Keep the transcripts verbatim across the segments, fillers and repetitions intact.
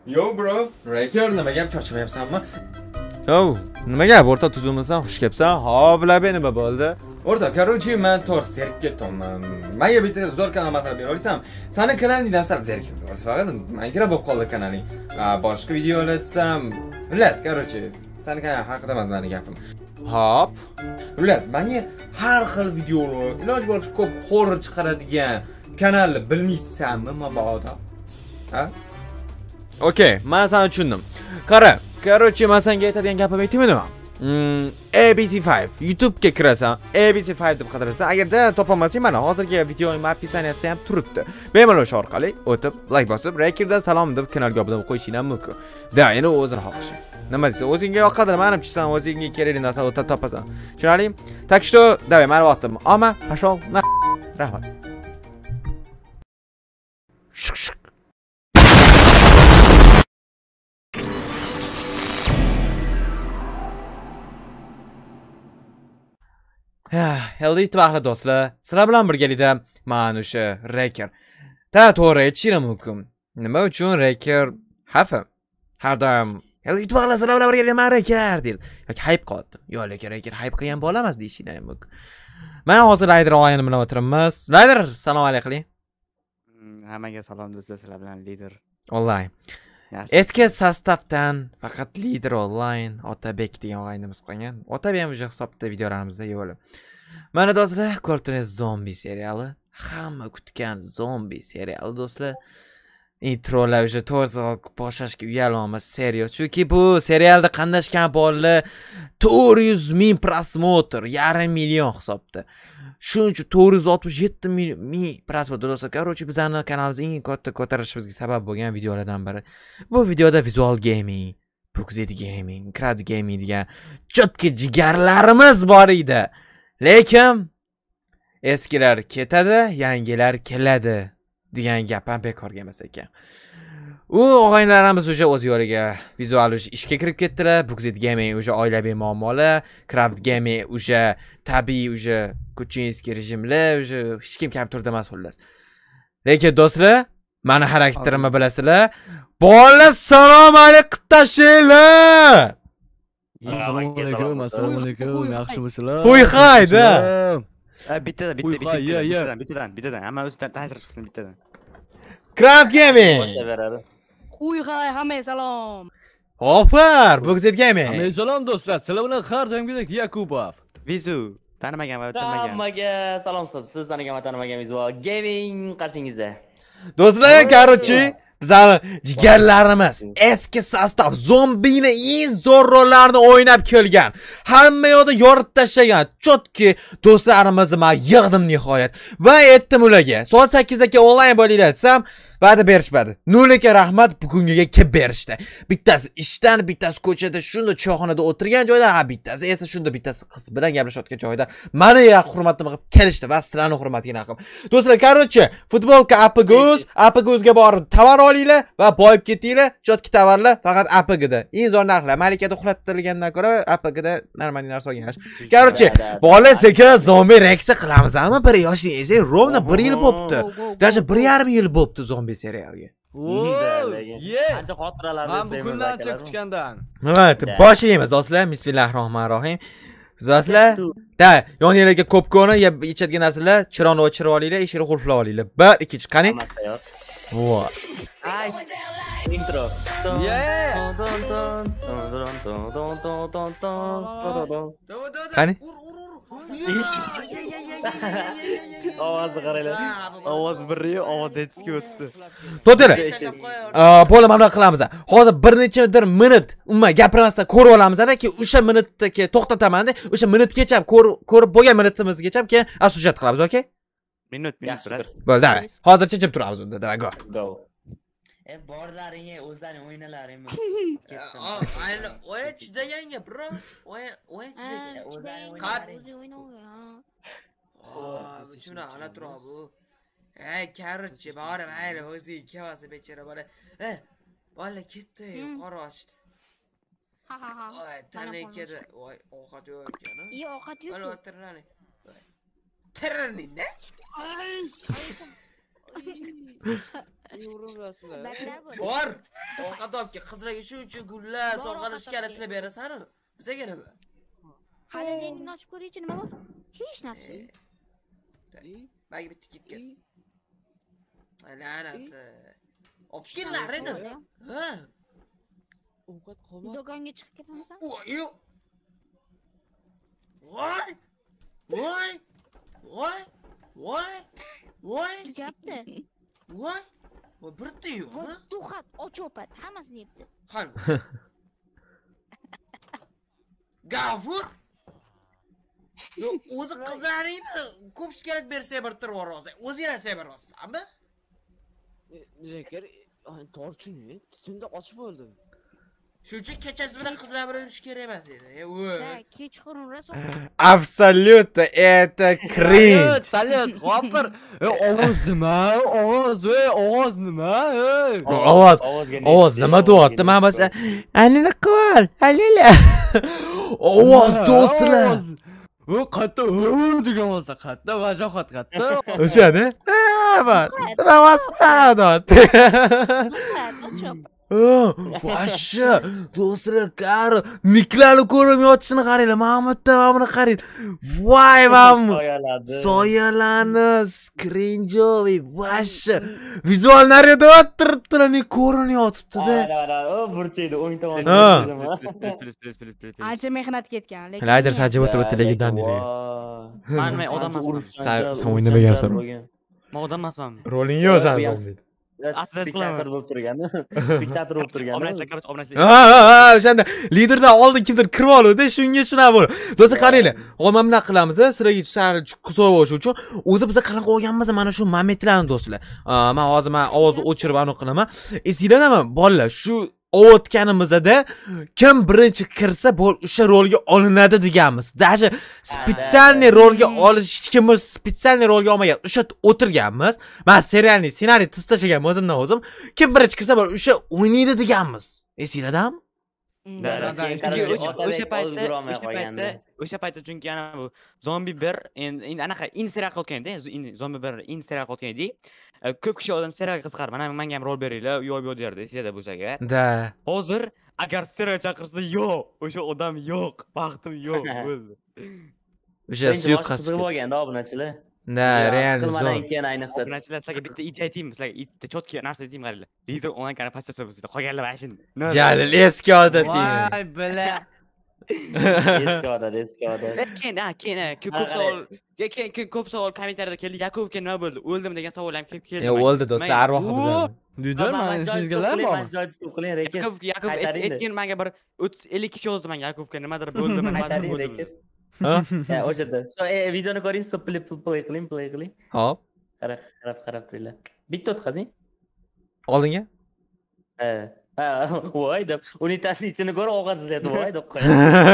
Yo bro, Raker nima gap charchamayapsanmi? Yo, nima gap o'rta tuzilmasan, xush kelibsan? Ha, bilab nima bo'ldi? O'rta, короче, men to'g'ri zerikib ketdim. Menga bitta zo'r kanal masala bera olasan. Seni kanalingdan sal zerikdim. Faqat menga bo'lib qoldi kanaling. Boshqa videolar etsam, bilas, короче, seni kanal haqida emas meni gapim. Hop. Bilas, menga har xil videolar, iloji boricha ko'p horror chiqaradigan kanalni bilmaysanmi, mabodo? Ha? Okey, men seni tushundim. Qara, короче, men senga aytadigan gapim aytaymi nima? Hmm, A B C five YouTube ga kirasan, A B C five deb qidirasan. Agarda topamasang, mana hozirgi videoning opisiyaniyasida ham turibdi. Bemalol o'sha orqali o'tib, like bosib, Rakerdan salom deb kanalga obuna bo'lib qo'yishing ham mumkin. Da, endi o'zing xohishing. Nima deysan? O'zingga yoqqanida menimcha sen o'zingga kerakli narsani o'ta topasan. Tushunarli? Так что, давай, meni vaqtim. Ama, pashol, na. Rahmat. Shik shik. Hello itibariy do'stlar, sizlar bilan birgalikda men o'sha Raker. Ta to'g'ri aytishim mumkin. Nima uchun Raker xafa? Har doim hello itibariy sizlar bilan birgalikda men Raker deydi. Yoki hype qilyapti. Yo, lekin Raker hype qilgan bo'lamas deyishing ham mumkin. Mana hozir Lider o'yinini bilan o'tiramiz. Lider, salom alaykum. Hammaga salom do'stlar, sizlar bilan Lider. Online. Eski sostavdan faqat Lider online Otabek degan o'yinimiz qolgan. Otabek ham o'sha hisobda videolarimizda yo'li. Mana do'stlar, ko'rib turibsiz zombi seriali. Hamma kutgan zombi seriali do'stlar. Introlar o'sha to'g'ri boshlashga uyalamiz serial. Chunki bu serialda qandashgan bolalar to'rt yuz ming prosmotr, yarim million hisobda. Shuning uchun to'rt yuz oltmish yetti ming prosmotr do'stlar. Короче, bizning kanalimizning eng katta ko'tarilishimizga sabab bo'lgan videolardan biri. Bu videoda visual gaming, Bugzed gaming, crowd gaming degan chotki jigarlarimiz bor edi. Lekin eskilar ketadi, yangilar keladi degan gap ham bekorga emas ekan. U o'g'aylarimiz o'sha o'z yo'liga vizual ishga kirib ketdilar. Bugzed gaming o'sha oilaviy muammolar, craft gaming o'sha tabiiy o'sha kuchinskiy rejimlar, o'sha hech kim kam turda emas xullas. Lekin do'stlar, meni xarakterimni bilasizlar. Bolalar salom alaykum tashinglar. Assalomu alaykum, assalomu alaykum. Yaxshimisizlar? Qo'y hayda. Bittadan, bitta, bitta, bittadan, bittadan, bittadan. Hamma o'zi ta'sir qilsin bittadan. Craft gaming. Uy hay, hamma salom. Hopar, Bugzed gaming. Hamma salom do'stlar. Sizlar bilan har doimgidek Yakubov. Vizu, tanimagan va tanmagan. Hammaga salom siz. Siz tanigan va tanimagan Visual Gaming qarshingizda. Do'stlar, короче, bizning jigarlarimiz eski sostav zombini eng zo'r rollarni o'ynab kelgan. Hamma yoqda yoritib tashlagan chotki do'stlarimizni men yig'dim nihoyat. Va aytdim ularga, soat sakkizda onlayn bo'linglar desam, va'da berishmadi. Nuliga rahmat, bugungiga kelib berishdi. Bittasi ishdan, bittasi ko'chada, shunda choyxonada o'tirgan joyda, ha bittasi esa shunda bittasi qiz bilan gaplashayotgan joyda meni hurmatim qilib kelishdi va sizlarning hurmatiga naqib. Do'stlar, короче, futbolka Apguz, Apguzga borib tovar olinglar va boyib ketinglar. Chotki tovarlar faqat Apgda. Eng zo'r narxlar. Malikada uxlattirilgandan ko'ra Apgda normal narsa olgan yaxshi. Короче, bola sekin zombi reaksiya qilamizmi? bir yoshli esa rovna bir yil bo'pti. Даже bir yarim yil bo'pti zombi serialga. Qancha xotiralarni Men bu kundan ancha kutgandan. Nima, boshlaymiz do'stlar. Bismillahrohmanrohim. Do'stlar, da, yoningizga ko'p-ko'ni ichadigan narsalar, chironni o'chirib olinglar, eshikni qulflab olinglar. bir ikki qani? Vo. Intro. Qani? Ovozni qaranglar. Ovoz birriyo, ovoz detski o'tdi. To'tara. Bo'la mana qilamiz. Hozir bir nechadir minut umuman gapirmasdan ko'rib olamizda-ki, o'sha minutdagi to'xtataman-da, o'sha minutgacha ko'rib bo'lgan minutimizgacha keyin asujat qilamiz, okey? Minut, minut, brat. Bo'ldi, davay. Hozircha jim turamiz unda, davay, go. Go. E borlaring, o'zlaring o'ynalaring. Ayni o'yin chidaganga, bro. O'yin, o'yin chidagan. O'zlaring o'ynalaring. Oh, shuna ana turib bu. Ey, короче, borib, ayni o'zi kevasi bechara bola. Eh, bola ketdi, qora ochdi. Ha ha ha. Voy, tanakada, voy, ovqat yo'q ekan. Yo'q, ovqat yo'q. Mana o'tirani. Tirni ne? Baklar bor. Bor. Ovqat olib kel. Qizlarga shu uchun gullar, sovg'alar shikara tilab berasan-ku. Bizga nima? Xolodilnikni ochib ko'ring-chi, nima bor? Hech narsa. Bagi bitta ketgan. La'nat. Olib kellar edi. Ha. Ovqat qolmadi. Do'konga chiqib ketamisan? Voy. Voy. Voy. Voy. Voy. Voy. Tugabdi. Voy. Voy birta yo'qmi? Duxat, ochopat, hammasini yebdi. Qani. Gafur. Yo, o'zi qizlaringni ko'p shikoyat bersa bir turib rozi. O'zinglar sevib rosanmi? Direktor, torchini tunda ochib bo'ldi. Shu uchun kechasi bilan qizlar bilan yurish kerak emas edi. E, voy. Ha, kechqurun raso. Абсолютно это cringe. Salyut, g'opir. E, ovoz nima? Ovoz, ey, ovoz nima? Ey. Ovoz. Ovoz nima deyapti? Men bo'lsa, "Anini qil, alila." Ovoz do'stlar. U qatta u degan bo'lsa, qatta vajohat qatta. O'shani? Ha, bor. Nima bo'lsa, Ochopat. Vashsha, do'stlar, qari, niklarni ko'rib yotishini qaranglar. Mahmudda mana buni qarang. Voy, mam. Soyalarni, skrinjoviy, vashsha. Vizual naryoda o'tiribdi, men ko'rinib yotibdi-da. Ana, o burchaydi, o'ng tomonda. Plis, plis, plis, plis, plis. Ancha mehnat ketgan, lekin. Layder sajib o'tiribdi, legidan deydi. Men men odam emasman. Sen o'ynamagansan. Men odam emasman. Roling yo'q sen zombi. Aslida diktator bo'lib turgani. Diktator bo'lib turgani. Omonasizlar, короче, omonasizlar. Ha, ha, ha, o'shanda liderdan oldin kimdir kirib oldi, shunga shunaqa bo'ldi. Do'stlar qaranglar, hozir mana bunaqa qilamiz, siraga sal kusoy bo'lish uchun o'zi biz qanaqa olganmiz mana shu momentlarni do'stlar. Men hozir men ovozni o'chirib aniq qilaman. Esinglarmi, bolalar, shu o'tganimizda kim birinchi kirsa o'sha rolga olinadi deganmiz. Даже spesialniy rolga olish hech kim spesialniy rolga olmagan. O'sha o'tirganmiz. Men serialni ssenariy tuz tashlaganman o'zimdan o'zim. Kim birinchi kirsa o'sha o'ynaydi deganmiz. Esinglardami? O'sha paytda, o'sha paytda, o'sha paytda chunki ana bu zombi bir endi anaqa in serial qotganda, zombi bir in serial qotganda ko'p kishi odam serialga qiziqar. Mana menga ham rol beringlar, yo'q yo'q derdi, esinglarda bo'lsa agar. Da. Hozir agar serial chaqirsa, yo'q, o'sha odam yo'q, vaqtim yo'q bo'ldi. O'sha suiqasd qiziqib olganda obunachilar. Da, real qilmadan keyin ayniqsa. Obunachilar sizlarga bitta idea aytaymi, sizlarga bitta chotki narsa aytaymi, qaranglar. Lider onlayn kanal pachchasi bo'lsa, qolganlar mana shu. Jalil eski odating. Voy, bila. Eski odat, eski odat. Keyin, ha, keyin ko'p savol, keyin ko'p savol kommentariyada keldi. Yakovga nima bo'ldi? O'ldimi degan savol ham kelib keldi. E, o'ldi do'stlar, arvohi bizlar. Lider, mana ishingizlar bormi? Joyni qiling, rekin. Yakov, Yakov aytgan menga bir o'ttiz ellik kishi yozdi menga Yakovga nimadir bo'ldimi, nimadir bo'ldimi. Ha? Ha, o'shada. So, e, videoni ko'ring, stop play play qiling, play qiling. Hop. Qarab, qarab, qarab turinglar. Bitta o'tkazing. Oldinga? Ha. Ha, voy deb, unitasini ichini ko'rib ovqat izlayapti, voy deb qo'yadi.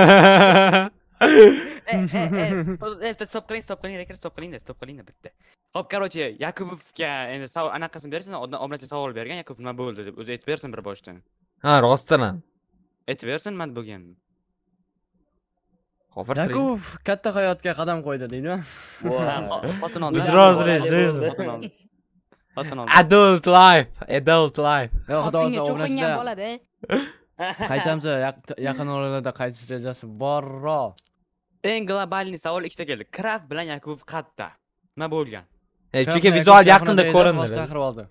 Eh, eh, stop qiling, stop qiling, reker, stop qiling, stop qiling bitta. Xo'p, короче, Yakovga endi savol anaqasini bersin, obunachi savol bergan, Yakov nima bo'ldi deb o'zi aytib bersin bir boshdan. Ha, rostdan. Aytib bersin, nima bo'lgan. Hozir Yakov katta hayotga qadam qo'ydi deydimi? Xotin oldi. Biz rozilashamiz. Xotin oldi. Adult life, adult life. Yo'q, xudo Xotinga o'zi cho'qingan obunachilar. bo'ladi. Qaytamiz, yaqin oralarda qaytish rejasi borro. Eng globalniy savol ikkita keldi. Kraft bilan Yakov qatta. Nima bo'lgan? E, chunki vizual yaqinda ko'rindi. Chaqirib oldi.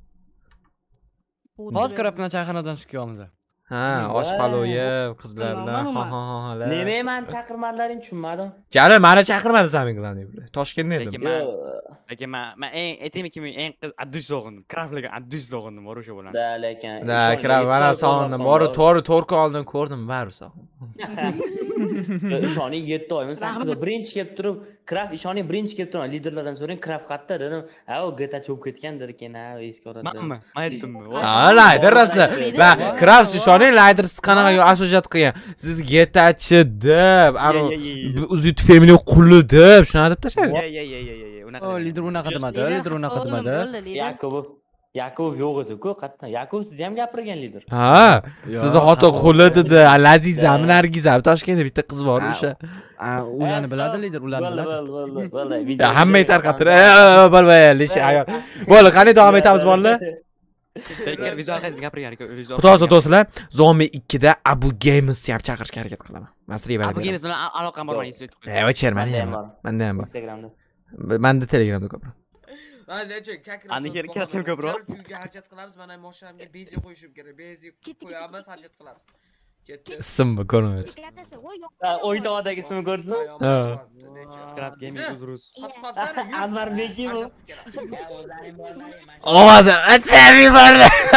Hozir Kraftni chaqirnadan chiqyapmiz. Ha, osh paloyi, qizlar bilan ha ha ha. Nima men chaqirmadlaring tushunmadim. Jari, meni chaqirmadi Saminglarni bular. Toshkentda edim. Lekin men, lekin men men eng aytaymi kim eng qiz addush sog'indim. Kraftlarga addush sog'indim, bor o'sha bilan. Da, lekin. Da, Kraft mana sog'indim. Bor, to'g'ri to'rqa oldin ko'rdim, bari sog'indim. Ishoning yetti oymi, saqida birinchi kelib turib, Kraft ishoning birinchi kelib turib, liderlardan so'rang, Kraft qayerda dedim. Ha, u G T A cho'p ketgandir ekan, ha, eski orada. Menmi? Men aytdimmi? Ha, layder rosa. Va Kraft ishoning layder qanaqa asojat qilgan. Siz G T A chi deb, aro o'zi tufayli qulli deb, shuna deb tashlaydi. Ye, ye, ye, ye, ye, unaqa. O, lider unaqa demadi, lider unaqa demadi. Yakov Yakov yo'q edi-ku, qayerdan? Yakov siz ham gapirgan lider. Ha, sizni xotin qulli dedi, Lazizam, Nargizam, Toshkentda bitta qiz bor o'sha. ularni biladi lider, ularni Bo'ldi, biladi. bo'ldi, bo'ldi, bo'ldi. Ya hamma tarqatdi. Bo'lmaydi, ish ayol. Bo'ldi, qani davom etamiz bolalar? Lekin vizualizatsiya gapirgan ekan. Xudosi do'stlar, Zombie ikkida Abu Games ham chaqirishga harakat qilaman. Masriy Abu Games bilan aloqam bor meni eslatib qo'ying. E, chermani ham bor. Menda ham bor. Instagramda. Menda Telegramda ko'proq. Ani kerak kelsam ko'proq. Uyga harakat qilamiz, mana mashinamga benzin qo'yishim kerak. Benzin qo'yamiz, harakat qilamiz. Ketdi. Ismmi ko'rmaysiz. O'ytoqdagi ismini ko'rdingizmi? Ha. Grab Gaming Uzrus. Qotib qolsana, yur. Anvar Bekimov. Ovozi atari bor.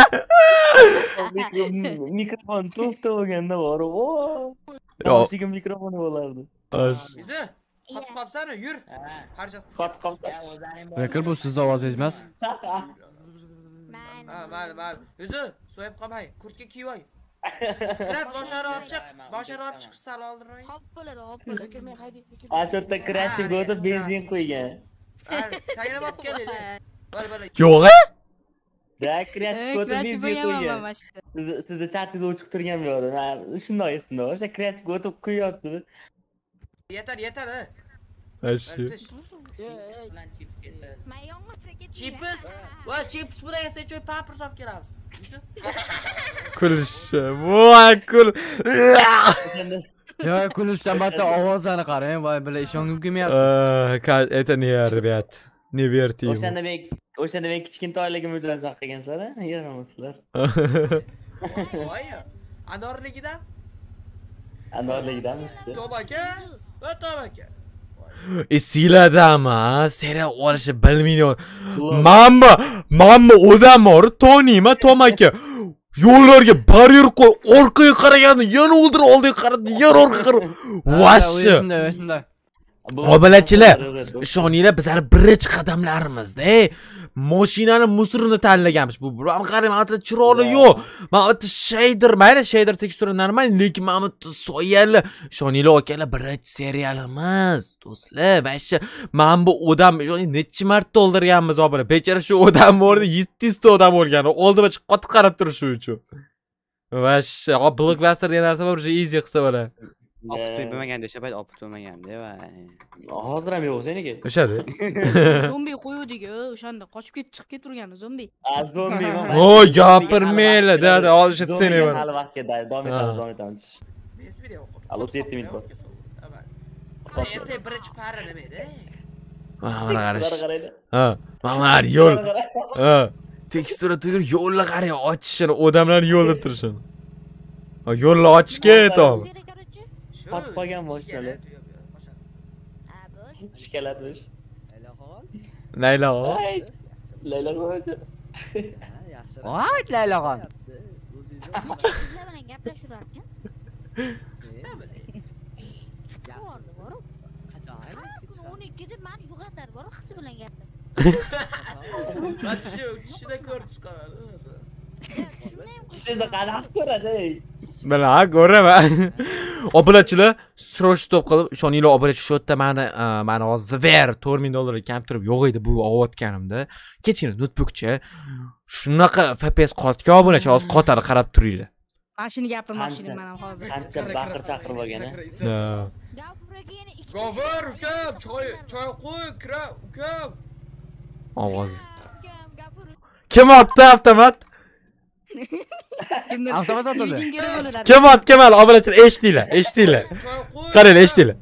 Mikrofon to'fta bo'lganda bor. O. Yo. Yo'q, mikrofoni bo'lardi. Bizi qotib qolsana, yur. Harakat Qotib qolsa. Bekir bu sizni ovozingiz emas. Ha, mayli, mayli. O'zi, so'yib qolmay, kurtka kiyib oy. Kirat boshini olib chiq, boshini olib chiqib sal oldiray. Hop bo'ladi, hop bo'ladi. Asotda kreativ bo'lib benzin qo'ygan. Sen ham olib keling. Bo'l, bo'l. Yo'q. Da kreativ bo'lib benzin qo'ygan. Sizni sizni chatingiz o'chiq turgan bu yerda. Men shunday esimda bor. O'sha kreativ o'tib qo'yapti. Yetar, yetar. Ashi. Chips. Va chips bilan esa choy papir solib kelamiz. Kulish. Voy kul. Yo, kulishdan battar ovozini qarang, voy bilan ishongim kelmayapti. Э, это не, ребят. Не верьте ему. O'shanda men o'shanda men kichkintoyligim uchun jon qilgansizlar, yaramasizlar. Voy. Anorligidan? Anorligidanmi işte? Tobaka. Va tobaka. Esiladama, seni olishni bilmaydi. Mamma, mamma odam bor, Toniyma, Tomaka. Yo'llarga baryer qo'y, orqaga qaraganda yana o'ldirib oldiga qaradi, yana orqaga qarab. Vashshi. Shunday, shunday. Obilachilar, ishoninglar, bizlar birinchi qadamlarimizda mashinani musurini tanlaganmiz. Bu bilan qarang, mana chiroqli yo'q. Mana bu shader, mayli shader teksturasi normal, lekin mana bu soyalar, ishoninglar akalar, birinchi serialimiz. Do'stlar, vashshi mana bu odam ishoning necha marta o'ldirganmiz obilar. Bechara shu odam o'rnida yetti yuz ta odam o'lgan. Oldima chiqib qotib qarab turish uchun. Vashshi, o blockbuster degan narsa bor, o'sha easy qilsa bo'ladi. Opit bo'lmaganda o'sha payt opit bo'lmaganda va Hozir ham yo'q seniki. O'shadi. Zombi qo'yuvdik, o'shanda qochib ketib chiqib keturgan zombi. A zombi. O, gapirmaylar, da, olishni seni bor. Hali vaqtga davom etamiz, davom etamiz. Alo, yetti minut bor. Erta birinchi para nima edi? Mana qarash. Ha, mana yo'l. Ha, tekstura tugul yo'lni qarang, ochishini, odamlar yo'lda turishini. Ha, yo'lni ochishga aytamiz. Qotib qolgan mashinalar. Shikalatmish. Laylaxon. Laylaxon. Voy, Laylaxon. Sizlar bilan gaplashurarkan. o'n ikkida men yo'qotar bor, qiz bilan gaplashib. Mana shu tushida ko'rib chiqadi o'zi. Shunda qanaqa ko'radi? Mana ko'raman. Obunachilar, sroch top qilib, ishoninglar, obunachi shu yerda meni, meni hozir ver to'rt ming dollar kam turib yo'q edi bu olayotganimda. Kechgina notebookcha shunaqa F P S qotgan obunachi hozir qotadi, qarab turinglar. Mashina gapirmoqchiman men ham hozir. Qancha baqir chaqir bo'lgan-a? Gavur ukam, choy, choy qo'y, kira ukam. Ovoz. Kim otdi avtomat? Avtomat otdi. Kim otdi, kim otdi? Obunachilar, eshitinglar, eshitinglar. Qaranglar, eshitinglar.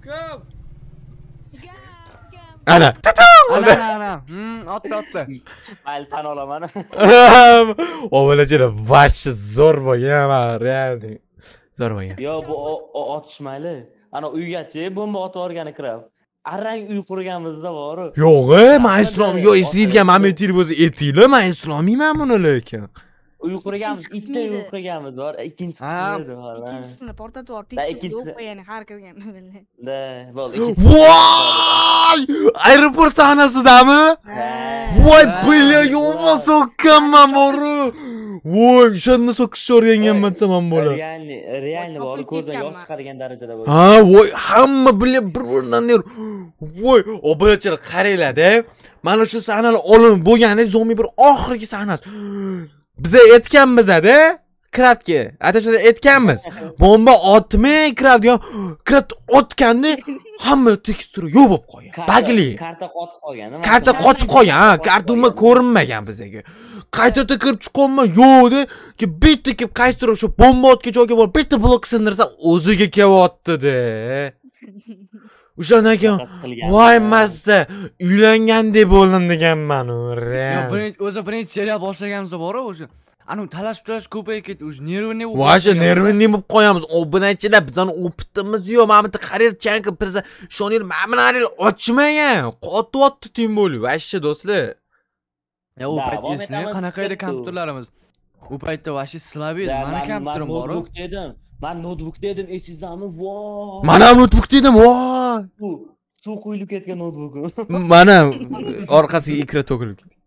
Ana, ana, ana. Hmm, otdi, otdi. Mayli, tan olaman. Obunachilar, vashshi zo'r bo'lgan, realni. Zo'r bo'lgan. Yo, bu otishmayli. Ana uygachi bomba otib o'rgani kirib. Arang uy qurganimizda bor. Yo'q, maestrom, yo, eslaydigan momentingiz bo'lsa aytinglar, maestromiman buni lekin. Uy qurganmiz, ikkita uy qurganmiz bor. Ikkinchisi edi, xolos. Ikkinchisini portatib ortiq yo'q qo'yani har kirganda bildi. Da, bo'ldi. Voy! Aeroport sahnasidami? Voy, billa yo'q so'kkanman bori. Voy, shunda so'kishni o'rganganman desam bo'lar. Realni, realni bor, ko'zdan yosh chiqargan darajada bo'ldi. Ha, voy, hamma billa bir-biridan yer. Voy, obunachilar qaranglar-da. Mana shu sahnalar olinib bo'lgani zombi bir oxirgi sahnasi. Bize aytganmiz-da, Craftga atashada aytganmiz. Bomba otmang craftga. Craft otganda hamma tekstura yo'q bo'lib qolgan. Bagli. Karta qotib qolgan. Karta qotib qolgan. Ha, karta umuman ko'rinmagan bizga. Qaytadan kirib chiqolma yo'qdi. Ki bitta kelib qaysidir o'sha bomba otga joyga borib bitta blok sindirsa o'ziga kelyapti-da. O'shandan keyin voy massa uylangandek bo'ldim deganman o'ra. O'zi birinchi serial boshlaganimizda bor-ku o'sha. Anu talash tulash ko'payib ketdi. O'sha nervni bo'lib. Voy, nervni bo'lib qo'yamiz. Obunachilar bizning opitimiz yo'q. Mana bu qarir chanka birza shonil mana buni ochmagan. Qotyapti tim bo'lib. Vashcha do'stlar. Ya u payt esni qanaqa edi kompyuterlarimiz? U paytda vashi slab edi. Mana kompyuterim bor. Notebook dedim. Men notebook dedim, esizdami? Voy. Mana notebook dedim. Voy. Suv quyilib ketgan notebook. Mana orqasiga ikra to'kilib ketdi.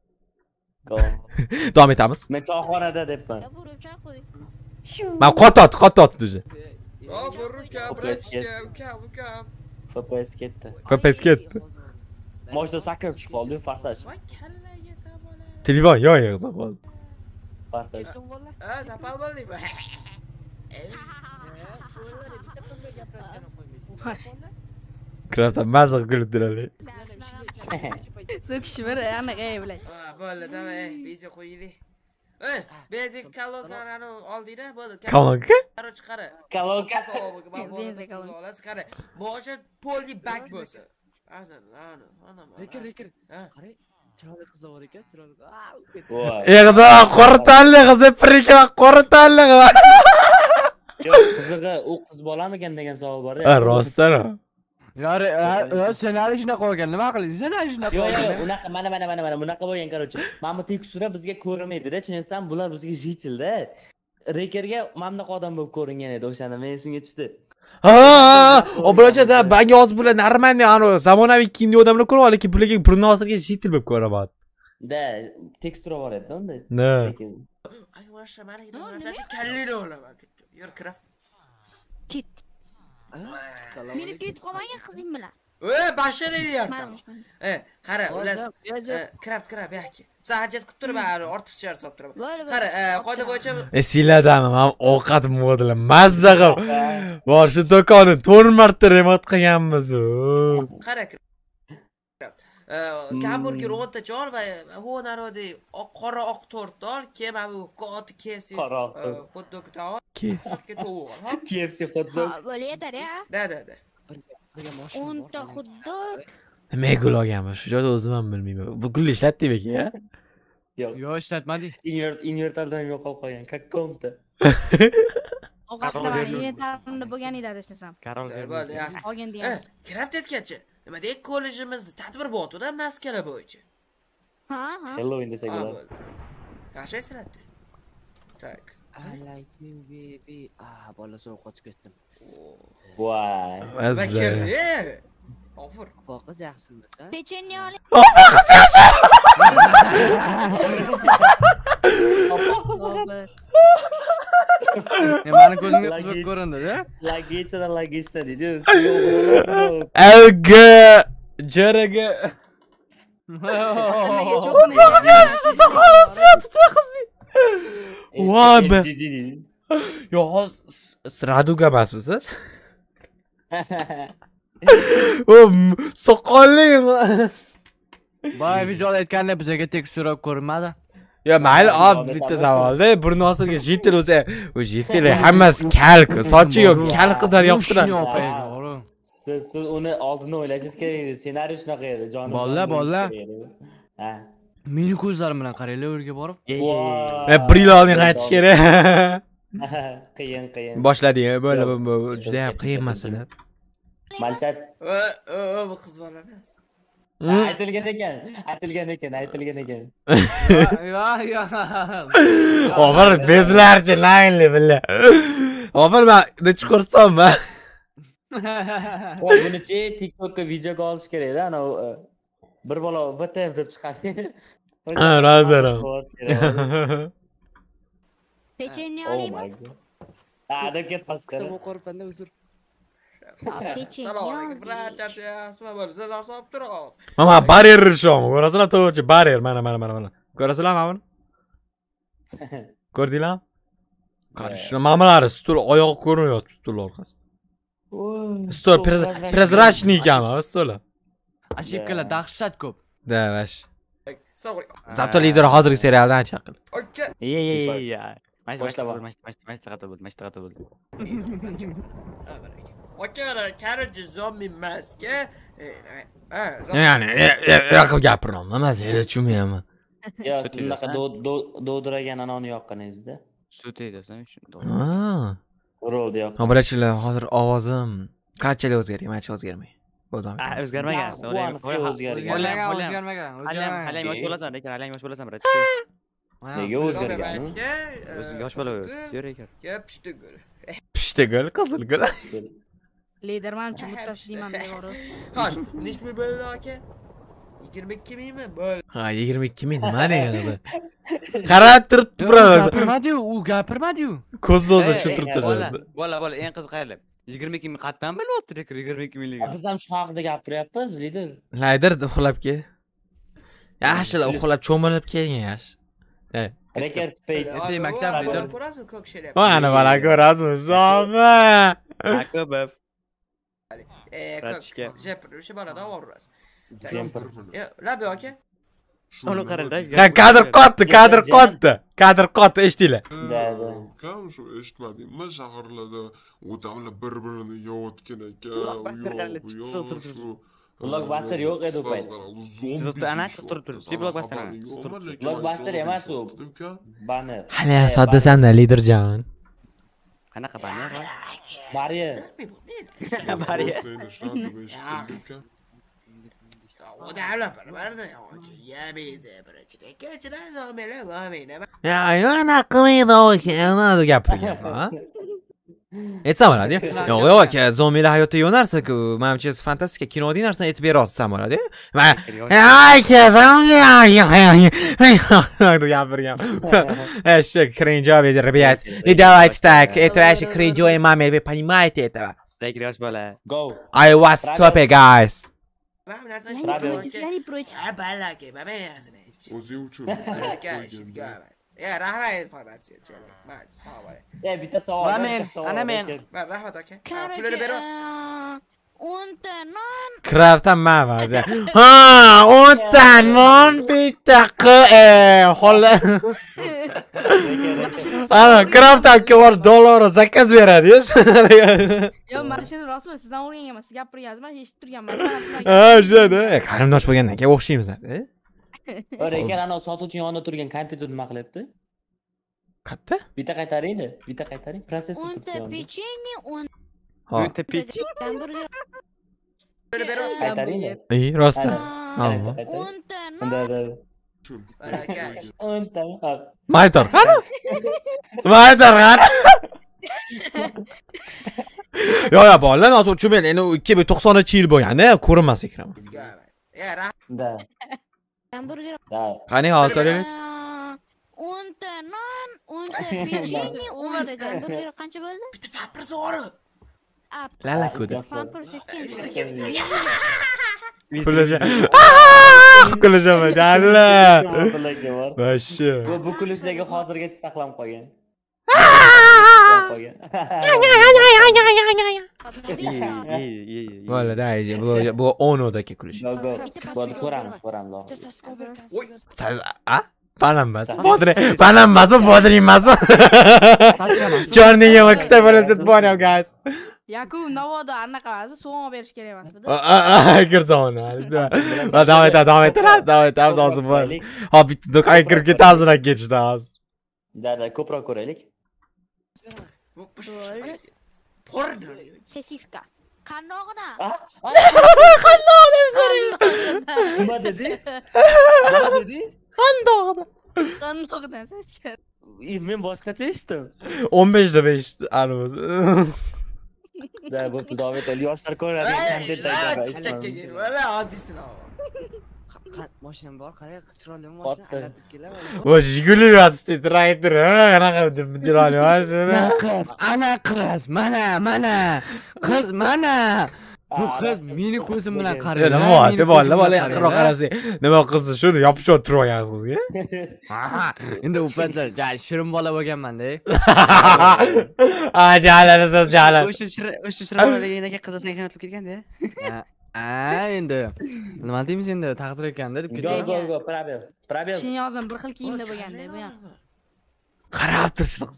Davom etamiz. Men choyxonada debman. Men qotot, qotot dedi. F P S ketdi. F P S ketdi. Moshda sakrab tushib qoldi, farsash. Telefon yo'q yig'sa qoldi. Farsash. Ha, tapal bo'ldingmi? Krafta mazza qildilar. So'kishi bir anaqa bilan. Ha, bo'ldi, davay, bezi qo'yaylik. Ey, bezi kalonlarni oldingda, bo'ldi. Kalonka? Qaro chiqara. Kalonka savobiga men bo'ldi. Olasiz, qara. Boshi polni bak bo'lsa. Azan, ana, ana. Rekir, rekir. Qarang, chiroyli qizlar bor ekan, chiroyli. Voy. Ey qiz, qora tanli qiz, pirika qora tanli. Yo'q, qizig'i u qiz bolamikan degan savol bor-da. Ha, rostdan. Yari, senari shunaqa qolgan. Nima qiling? Senari shunaqa Yo'q, qolgan. yo'q, unaqa mana mana mana mana bunaqa bo'lgan, короче. Mana bu tekstura bizga ko'rinmaydi-da, tushunsan? Bular bizga jitilda. Rekerga mana bunaqa odam bo'lib ko'ringan edi o'shanda, men esimga tushdi. Ha, obracha-da bagi hozir bular normalniy, ano, zamonaviy kiyimli odamlar ko'rib oliki, bularga burni osilga jitil bo'lib ko'raman. Da, tekstura bor edi unda. Ne? Ay, vasha, mana hidrotashi kallini olaman. Yur, craft. Ket. Salom. Meni ketib qolmagan qizing bilan. Ey, bashar elyapti. Ey, qara, ular craft craft bu yoqqa. Sen hajat qilib turib, ortiqcha solib turaman. Qara, qoida bo'yicha E siladami? Men ovqat modeli mazza qilib. Bor shu do'konni to'rt marta remont qilganmiz. Qara. Hamburger o'rtacha ol va ho narodi qora oq to'rt ol, keyin mana bu qoti K F C hot dogdan ol. Qotga tovuq ol, ha? K F C hot dog. Bo'layer ya. Da, da, da. o'n ta hot dog. Nima qilganmiz? Shu joyda o'zim ham bilmayman. Bu gul ishlatding aka, ya? Yo'q. Yo'q, ishlatmadik. Invert invertordan yo'qolib qolgan. Kakkomda. Ovqatlar inventarda bo'lgan edi adashmasam. Karol Bo'ldi, yaxshi. Olgan deyapsiz. Craft etganchi. Nima deyek, kollejimizda tadbir bo'ldi-da, maskara bo'yicha. Ha, ha. Halloween desak bo'ladi. Yaxshi eslatdi. Tak. I like you baby. Ah, bola sovqotib ketdim. Voy. Bakir. Ofur. Foqiz yaxshimisiz? Pechenye oling. Foqiz yaxshi. Meni ko'zimga qiziq ko'rindi-da. Lagechada lagechda deydi. Alga jaraga. Foqiz yaxshi soqolasi yotdi qizni. Voy be. Yo, Raduga emasmisiz? O soqolli. Boy visual aytganda bizga tekstura ko'rinmadi. Ya mayli, ob bitta savolda burni osilga jitil o'zi, o jitil hammasi kalk, sochi yo'q, kalk qizlar yoqtiradi. Siz siz uni oldin o'ylashingiz kerak edi. Ssenariy shunaqa edi, jonim. Bolla, bolla. Ha. Meni ko'zlarim bilan qaranglar, o'rga borib. E, bir yil oldin qaytish kerak. Qiyin, qiyin. Boshladik, böyle bu juda ham qiyin masala. Malchat. O, o, bu qiz bola emas. Aytilgan ekan, aytilgan ekan, aytilgan ekan. Yo'q, yo'q. Ofir bezlarchi layli billa. Ofir men nech ko'rsammi? O, buni-chi TikTokka videoga olish kerak-da, ana bir bola V T F deb chiqadi. Ha, razara. Pechenye Oh oling. my god. Ha, deb ketmas Kitob kerak. o'qirpanda uzr. Assalomu alaykum, brat, charchayapsizmi? Bir zillar solib turib. Mama barrier shom, ko'rasizlar to'g'ri, barrier, mana mana mana mana. Ko'rasizlar mana buni? Ko'rdinglarmi? Qarshi mamalari stul oyog'i ko'rinyapti stul orqasida. Stul prezrachniy ekan, stul. Ошибкаlar dahshat ko'p. Da, vash. Zato lider hozirgi serialdan chaqil. Okey. Ye ye ye ye. Mashta mashta mashta mashta mashta qata bo'ldi, mashta qata bo'ldi. Okey, mana karıcı zombi maske. Yani yoqib gapiraman, men zero tushunmayman. Yo, siz bunaqa dovdiragan anoni yoqqaningizda. Sut edasan shunda. Ha. Rolda yoq. Ha, bilachilar, hozir ovozim qanchalik o'zgargan, mencha o'zgarmay. Bo'ldi. Ah, o'zgarmagan. O'zgarmagan, o'zgarmagan. Halam, halam yosh bo'lasan, lekin halam yosh bo'lasan, brat. Nega o'zgargan? O'zing yosh bo'laver. Yer ekan. Gap pishti gul. Pishti gul, qizil gul. Lider manimcha muttasiyman devori. Hoş, necha ming bo'ldi aka? yigirma ikki mingmi? Bo'ldi. Ha, yigirma ikki ming nima ne qizi? Qarab turibdi biroz. Gapirmadi-yu, u gapirmadi-yu. Ko'z o'zi chutirib Bola, bola, bola, eng qiziq qayerlar? yigirma ikki ming qatdan bilyapti, lekin yigirma ikki minglik. Biz ham shu haqida gapiryapmiz, lider. Layder uxlab kel. Yaxshilar uxlab cho'milib kelgan yaxshi. He. Reker space. Ey, maktab lider. Ko'rasizmi, ko'k shelab. Mana bana ko'rasizmi, zomi. Akobov. Eh, ko'k. Jepir, o'sha bolada ovoraz. Jepir. Yo, labi aka. Uni qarangda. Ha, kadr qotdi, kadr qotdi. Kadr qotdi, eshitinglar. Kam shu eshitmadingmi? Shaharlarda odamlar bir-birini yeyotgan ekan. Blockbuster qaranglar, chiqsa turib turib. Blockbuster yo'q edi u payt. Chiqdi, ana chiqib turib turib. Blockbuster ana. Blockbuster emas u. Banner. Hali soddasan-da, liderjon. Qanaqa banner? Barya. Barya. Odamlar bir-birini yeydi, birinchi. Ikkinchidan zombilar bo'lmaydi. Ya, yana qilmaydi aka, gapiryapman. Aytsam bo'ladi. Yo'q, yo'q aka, zombilar hayotda yo'narsa-ku, menimcha fantastika kinoda narsani aytib berasiz ham bo'ladi. Men aka, zombilar gapirgan. Eshik cringe ведь, ребят. И давайте так, это вообще cringe маме, вы понимаете этого? Lekin yosh bola. Go. I was stupid, guys. Ha, balaki, mana yazini. O'zing uchun. Aka, eshitgan. Ya, rahmat informatsiya. Mayli, sog' bo'ling. Ya, bitta savol. Men, ana men. Va rahmat aka. Pulini berib. o'nta non. Kraftan ma'vaz. Ha, o'nta non bitta qi, xola. Ana, kraftan kor dollar zakaz beradi. Yo, mana shuni rostmi? Sizdan o'rganganman, siz gapiryapsiz, men eshitib turganman. Ha, o'shada. Qarindosh bo'lgandan keyin o'xshaymiz, a? Reker ana sotuvchi yonida turgan kompyuter nima qilyapti? Qayerda? Bitta qaytaring-da, bitta qaytaring. Prosessor o'nta pechenye, o'nta o'nta pechenye. hamburger. Pulini berib. Qaytaring-da. Ey, rostdan. o'nta non. Unda da. Aka. o'nta. Maytor, qani? Maytor, qani? Yo, yo, bolalar, hozir uchun endi ikki ming to'qsoninchi yil bo'lganda ko'rinmas ekran. Ya, rahmat. Da. Hamburger. Da. Qani hozir o'nta non, o'nta pechenye, o'nta hamburger qancha bo'ldi? Bitta papir zo'ri. Lala ko'di. Pampers ketgan. Kulasha. Kulasha jalla. Vashshi. Bu bu kulishlarga hozirgacha saqlanib qolgan. Valla dayji, bu bu o'nodagi kulish. Bo'ldi, ko'ramiz, ko'ramiz. A? Panammas. Bodri, panammasmi, bodri emasmi? Jo'rniga vaqtda bo'ladi, poнял, guys. Yaku navoda anaqa emas, so'm berish kerak emasmidi? A, kirsona. Va davom etadi, davom etadi, davom etamiz hozir bu. Hop, bitta do'konga kirib ketamiz, rak ketishdi hozir. Da-da, ko'proq ko'raylik. Porno. Sesiska. Qandoqda? Qandoqda so'rayman. Nima dedingiz? Nima dedingiz? Qandoqda? Qandoqda sesiska? Men boshqacha eshitdim. o'n besh deb eshitdim, aniq. Da, bo'pti, davom etaylik. Yoshlar ko'radi, kontent aytadi. Valla oddiysini ol. Mashinam bor, qarang, chiroyli mashina aylantirib kelaman. Voy, Jiguli yotibdi, traytor. Qanaqa chiroyli mashina. Qiz, ana qiz, mana, mana. Qiz, mana. Bu qiz meni ko'zim bilan qaraydi. Nima bo'ldi? Bola, bola yaqinroq qarasang. Nima qilsin? Shuni yopishib o'tirib sizga. Endi u paytlar jali shirin bola bo'lganman-da. Ha, jalasiz jalan. O'sha shirin, o'sha shirin bolaligidagi qizasang ham o'tib ketganda. Ha, endi nima deymiz endi taqdir ekanda deb Go ketgan. go go, probel. Probel. Shinyozim bir xil kiyimda bo'lganda bu ham. Qarab turishliq.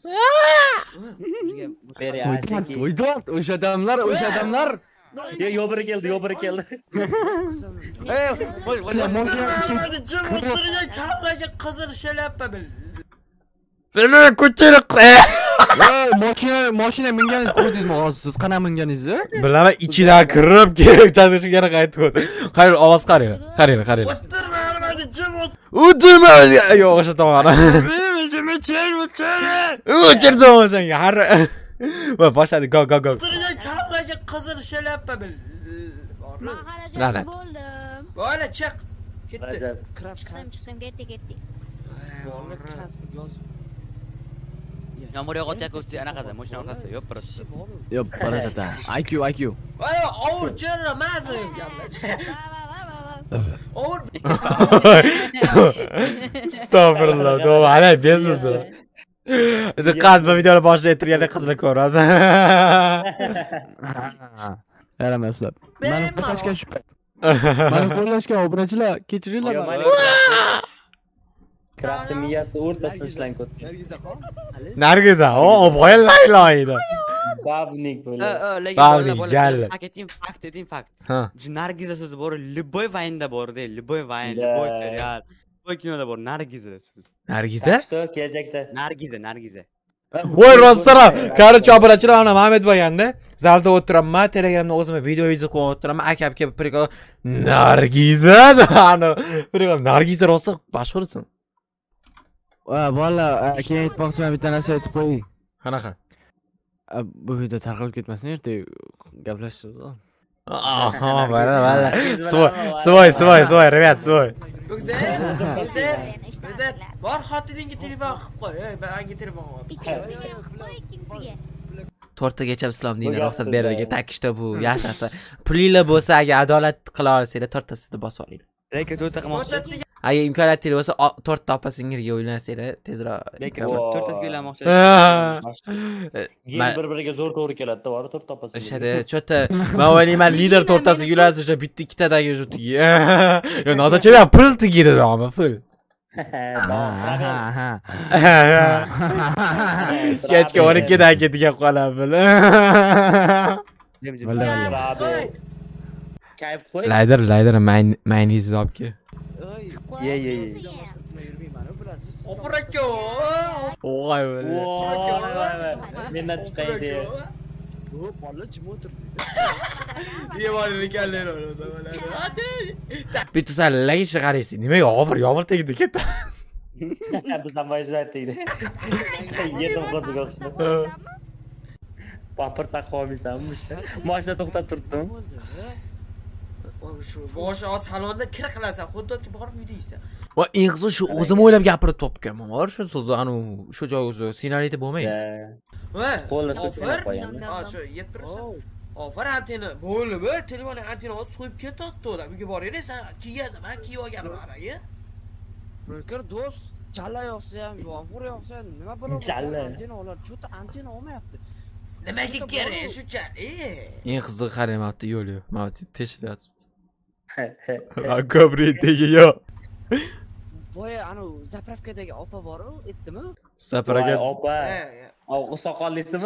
Beri Voydod, voydod, o'sha odamlar, o'sha odamlar. Yo biri keldi, yo biri keldi. Ey, voy, voy, jim o'tirgan kallaga qizil shalappa bil. Beni ko'chirib. Voy, mashina, mashina minganingiz ko'rdingizmi hozir siz qana minganingizni? Bilaman, ichidan kirib, keyin yana qaytib o'tdi. Qarang, ovoz qarang. Qarang, qarang. O'tirma, hadi jim o'tir. O'tirma. Yo'q, o'sha tomoni. O'chirdim senga. Har va boshladi. Go, go, go. O'tirgan kallaga qizil shalappa bil. Men xarajat bo'ldim. Bola chiq. Ketdi. Rajab. Chiqsam chiqsam ketdi ketdi. Bolalar kasb yoz. Yomg'ir yog'ayotgan o'sti anaqada, mashina orqasida. Yo'q, prosta. Yo'q, parasata. I Q, I Q. Voy, ovur chirra mazim gaplashadi. Ovur. Astagfirullah. Doğru, hala bezmisin. Diqqat, bu videoni boshida ayttirganda qizlar ko'rasiz. Yaramaslar. Meni qo'llashgan shu payt. Meni qo'llashgan obunachilar, kechiringlar. Krafti miyasi o'rtasida ishlang ko'rdi. Nargizaxon, hali. Nargiza, o, boya laylo edi. Babnik bo'ldi. Babnik, jalli. Paketim fakt dedim fakt. Ha. Nargiza so'zi bor, Liboy vayinda bor de, Liboy vayin, Liboy serial. Liboy kinoda bor, Nargiza so'zi. Nargiza? Что, kelajakda? Nargiza, Nargiza. Voy, rostara. Qari obunachilar ana Muhammad bo'lganda, zalda o'tiraman, Telegramda o'zim video video qo'yib o'tiraman, aka-aka prikol. Nargiza, ana prikol Nargiza rosa mashhursan. Va, bola, keyin aytmoqchiman bitta narsa aytib qo'ying. Qanaqa? Bu video tarqalib ketmasin, erta gaplashamiz. Aha, bala, bala. Svoy, svoy, svoy, svoy, rебят, svoy. Bug'zat, bug'zat, bug'zat. Bor xotiningga telefon qilib qo'y. Ey, menga telefon qilib. Ikkinchisiga qo'y, ikkinchisiga. To'rttagacha islom dini ruxsat berilgan takishda bu yashasa. Pulinglar bo'lsa, agar adolat qila olsanglar, to'rttasini bosib olinglar. Lekin to'rtta qilmoqchi. Agar imkoniyatingiz bo'lsa, to'rtta opa-singilga o'ynansanglar, tezroq. Lekin to'rttasiga o'ylamoqchi. Gen bir-biriga zo'r to'g'ri keladi-da, bor to'rtta opasi. O'shada, cho'ta, men o'ylayman, lider to'rttasiga o'ylansa, o'sha bitta ikkitadagi o'sha tugi. Yo, nozacha pul tugidi, doma, pul. Kechga o'n ikkidan ketgan qolam bili. Kayf qo'y. Layder, layder, mayniz olibki. Ye, ye, ye. Ofur aka. Voy, voy. Mendan chiqaydi. Yo'q, bola jim o'tirdi. Yevolir ekanlar o'zi. Bitta sal lagish qaraysiz. Nimaga og'ir, yomg'ir tegdi ketdi. Biz ham majbur tegdi. Yetim qo'ziga o'xshab. Papir saqlab olmaysanmi ishda? Mashina to'xtab turibdim. Shu boshi oz salonda kir qilasan, xuddi borib yuriysan. Va eng qizi shu o'zim o'ylab gapirib topganman. Bor shu so'zni anu shu joy o'zi ssenariyda bo'lmaydi. Va, qo'lni ofir qo'yamiz. Ha, shu yeb turibsan. Ofir antena bo'lib, telefonni antenani so'yib ketadi odam. Uyga boringlar, sen kiyasan, men kiyib olganim qarang. Broker do'st, challa yoqsa ham, yomg'ir yoqsa ham nima bo'ladi? Challa. Antena olar, cho'ta antena olmayapti. Nimaga kerak shunchalik? Eng qiziq qarayapti yo'l yo'q. Mana teshilyapti. Ha, ko'prikdagi yo'q. Boya anu zapravkadagi opa bor-ku, aytdimi? Zapravka opa. Oq soqollisimi?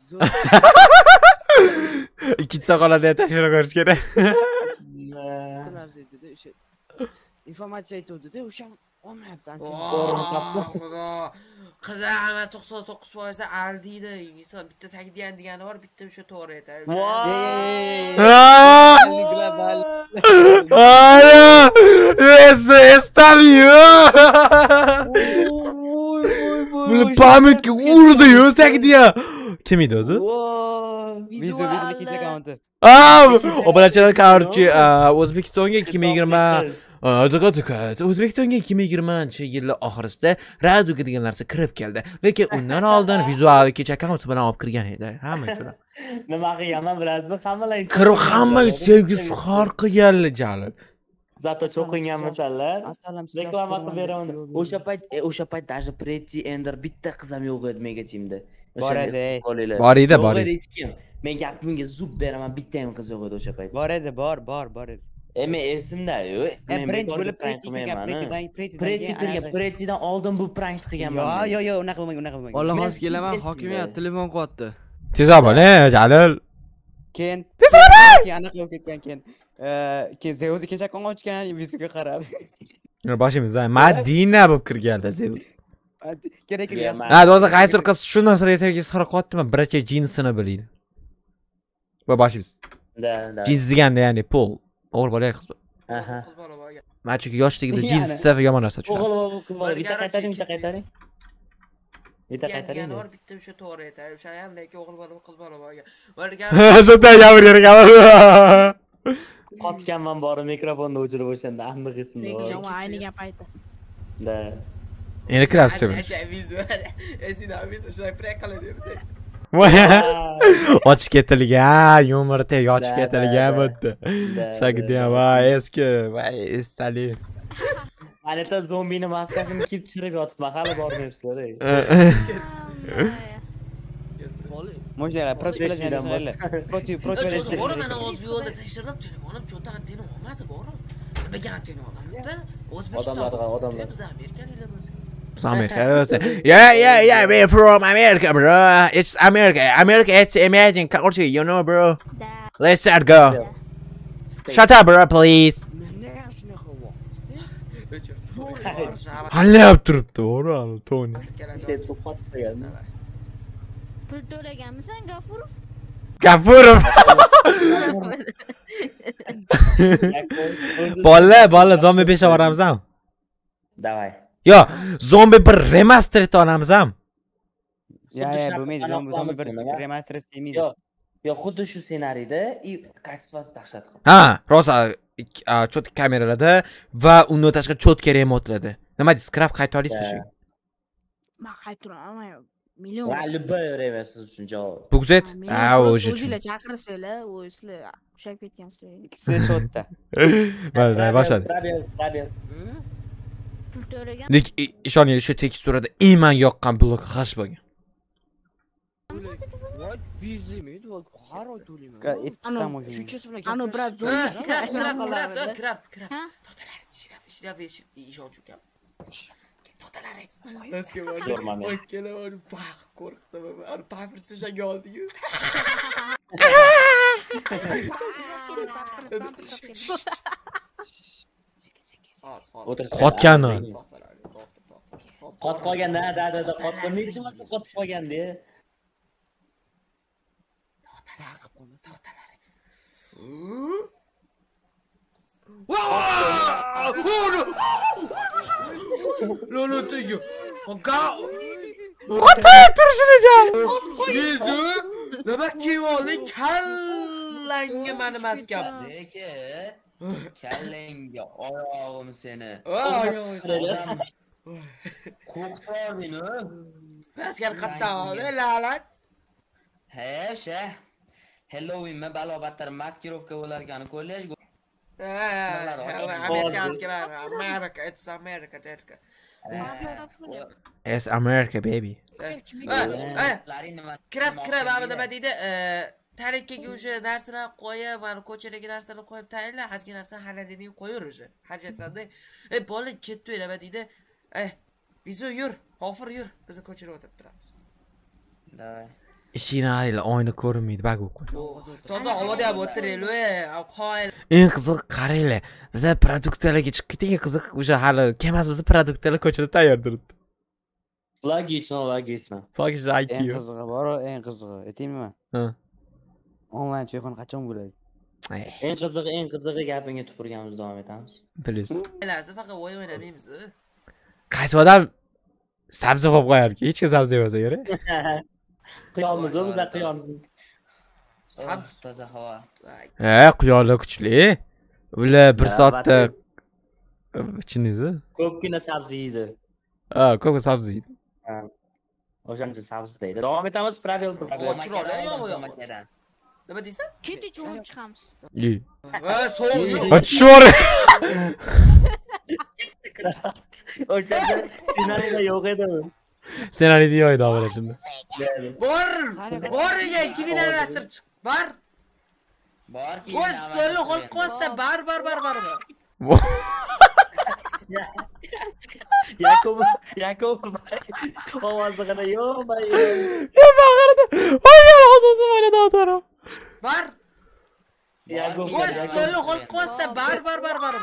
Ikkinchi soqollarni tekshirib ko'rish kerak. Narsa-da o'sha informatsiya aytuvdi-da, o'sha olmayapti antena. Xudo. Qizlar to'qson to'qqiz foiz aldiydi. Inson bitta sakkiz degani bor, bitta o'sha to'g'ri aytadi. Global. Ana! Esa estalıyor. Böyle pametga urdi-yu sakkiz. Kim edi o'zi? Vizu, vizu ikkinchi accounti. Aa, obunachilar, короче, O'zbekistonga ikki ming yigirma Diqqat, O'zbekistonga ikki ming yigirmanchi yillar oxirisida radioga degan narsa kirib keldi. Lekin undan oldin vizual kecha akkaunti bilan olib kirgan edi. Hamma uchun. Nima qilganman bilasizmi? Hammalar kirib hamma sevgisi xor qilganlar jalil. Zato cho'qinganmisanlar. Reklama qilib beraman. O'sha payt o'sha payt даже Pretty Ender bitta qiz ham yo'q edi mega teamda. Bor edi. Bor edi, bor edi. Men gapimga zub beraman, bitta ham qiz yo'q edi o'sha payt. Bor edi, bor, bor, bor edi. E men esimda-yu. Men birinchi bo'lib Pretty'ga, Pretty'dan, Pretty'dan, Pretty'dan oldin bu prank qilganman. Yo, yo, yo, unaqa bo'lmagan, unaqa bo'lmagan. Valloh hozir kelaman, hokimiyat telefon qilyapti. Tez bo'l, Jalil. Keyin tez bo'l. Keyin anaqa bo'lib ketgan keyin. Keyin Zeus ikkinchi akkaunti ochgan, yuziga qarab. Boshimizda Madina bo'lib kirganda Zeus. Kerak emas. Ha, hozir qaysidir qiz shu narsani sevgisi xora qilyaptimi? Biracha jinsini biladi. Va boshimiz. Da, da. Jins deganda ya'ni pol. O'g'il bola qiz. Aha. Men chunki yoshligida jins sev yomon narsa tushunadi. O'g'il qiz bola, bitta qaytaring, bitta qaytaring. Bitta qaytaring. Yana bor bitta o'sha to'g'ri aytadi. O'sha ham lekin o'g'il bola, qiz bola bo'lgan. Bo'lgan. Shunday gapirgan. Qotganman bori mikrofonni o'chirib o'shanda aniq esimda bor. Lekin ayni gap aytdi. Da. Endi kirabchi. Esida biz shunday prank qiladi. Ochib ketilgan, yumurta yochib ketilgan bo'ddi. Sagdi va eski, va estali. Anita zombini maskasini kiyib chirib yotibman, hali bormayapsizlar. Mo'jlar, protiv bilan protiv, protiv bilan. Bor mana o'z yo'lda tekshirdim, telefonim cho'ta antena olmadi, bor. Nimaga antena olmadi? O'zbekiston. Odamlar, odamlar. Biz amerikaliklarmiz. America. Yeah, yeah, yeah, we're from America, bro. It's America. America, it's amazing country, you know, bro. Let's start go. Shut up, bro, please. Hallab turibdi, o'g'ri, Tony. Pul to'laganmisan, Gafurov? Gafurov. Bola, bola, zombi besh oramizmi? Davay. Yo, zombi bir remaster eta olamiz ham. Ya, ya, bo'lmaydi. Zombi bir remaster etmaydi. Yo, yo, xuddi shu ssenariyda и качествоsi dahshat qilib. Ha, rosa cho'tka kameralarda va undan tashqari cho'tka remotlarda. Nima deysiz? Craft qayta olasizmi shu? Men qayta olmayman. Million. Va любой revers siz uchun javob. Bugzet? Ha, o'zi uchun. O'zinglar chaqirsanglar, u sizlar ushab ketgansizlar. Ikkisi shotda. Bo'ldi, boshladi. Pul to'lagan. Dik ishoninglar, shu teksturada eng men yoqqan blok g'ash bo'lgan. Voy, bizimidi, voy, har oy to'layman. Shunchasi bilan ano biroz zo'rlar. Craft, craft, craft, craft. To'talar, ishlab, ishlab, ishonchu kam. To'talar. Eski bor. Voy, kelaman, bax, qo'rqdim. Ani papir so'shaga oldi-yu. Qotgani. Qot qolganda, da da da qotgan. Necha marta qotib qolganda? To'talar qilib qo'ymas, to'talar. No, no, tengo. Oka. Qotib turishini jan. Yezu, nima kiyoldi? Kallangga meni maskam. Lekin kallangga oyog'im seni. Oyog'im. Qo'rqtor meni. Maskar qatta oldi, lalat. He, o'sha. Halloween ma balo battar maskirovka bo'lar ekan, kollej. Amerikanskiy bar, America, it's America, derka. It's America, baby. Craft, craft, abi nima deydi? Tarikaga o'sha narsalarni qo'yib, mana ko'chadagi narsalarni qo'yib tayinla, hozir narsa xaladini qo'yur o'sha. Hajatlarda, ey bola ketdi nima deydi? Ey, bizu yur, hofir yur, biz ko'chada o'tirib turamiz. Davay. Ishini ayla oyna ko'rinmaydi, bak u. Toza havoda ham o'tiraylik, qoyil. Eng qiziq qaranglar. Biz produktlarga chiqib keting, qiziq o'sha hali kemas biz produktlar ko'chada tayyor turibdi. Logichno, logichno. Logichno aytdi. Eng qizig'i bor, eng qizig'i. Aytaymi? Ha. Onlayn telefon qachon bo'ladi? Eng qizig'i, eng qizig'i gapingga tupurganmiz davom etamiz. Plyus. Lazim faqat o'yin o'ynamaymiz. Qaysi odam sabzi qo'yib qo'yarki, hech kim sabzi yemasa kerak. Quyonmiz, biz quyon. Sabz toza havo. Ha, quyonlar kuchli. Ular bir soatda Chingizni? Ko'pgina sabzi yeydi. Ha, ko'p sabzi yeydi. Ha. O'shaning uchun sabzi deydi. Davom etamiz, Pravil. Chiroyli yo'q yo'q. Nima deysan? Keling, cho'g'ib chiqamiz. Yi. Va sovuq yo'q. Ha, tushvor. O'shanda ssenariyda yo'q edi. Ssenariyda yo'q edi avval shunda. Bor, bor ekan, kimin arasir chiq. Bor. Bor ki. O'z stolni qo'yib qo'ysa, bar bar bar bar. Yakob, Yakob. Ovozi qana yo'q, bay. Ya bag'rida. Voy, o'zim o'yladi o'taram. Bar. Yakob. O'z stolni qo'yib qo'ysa, bar bar bar bar.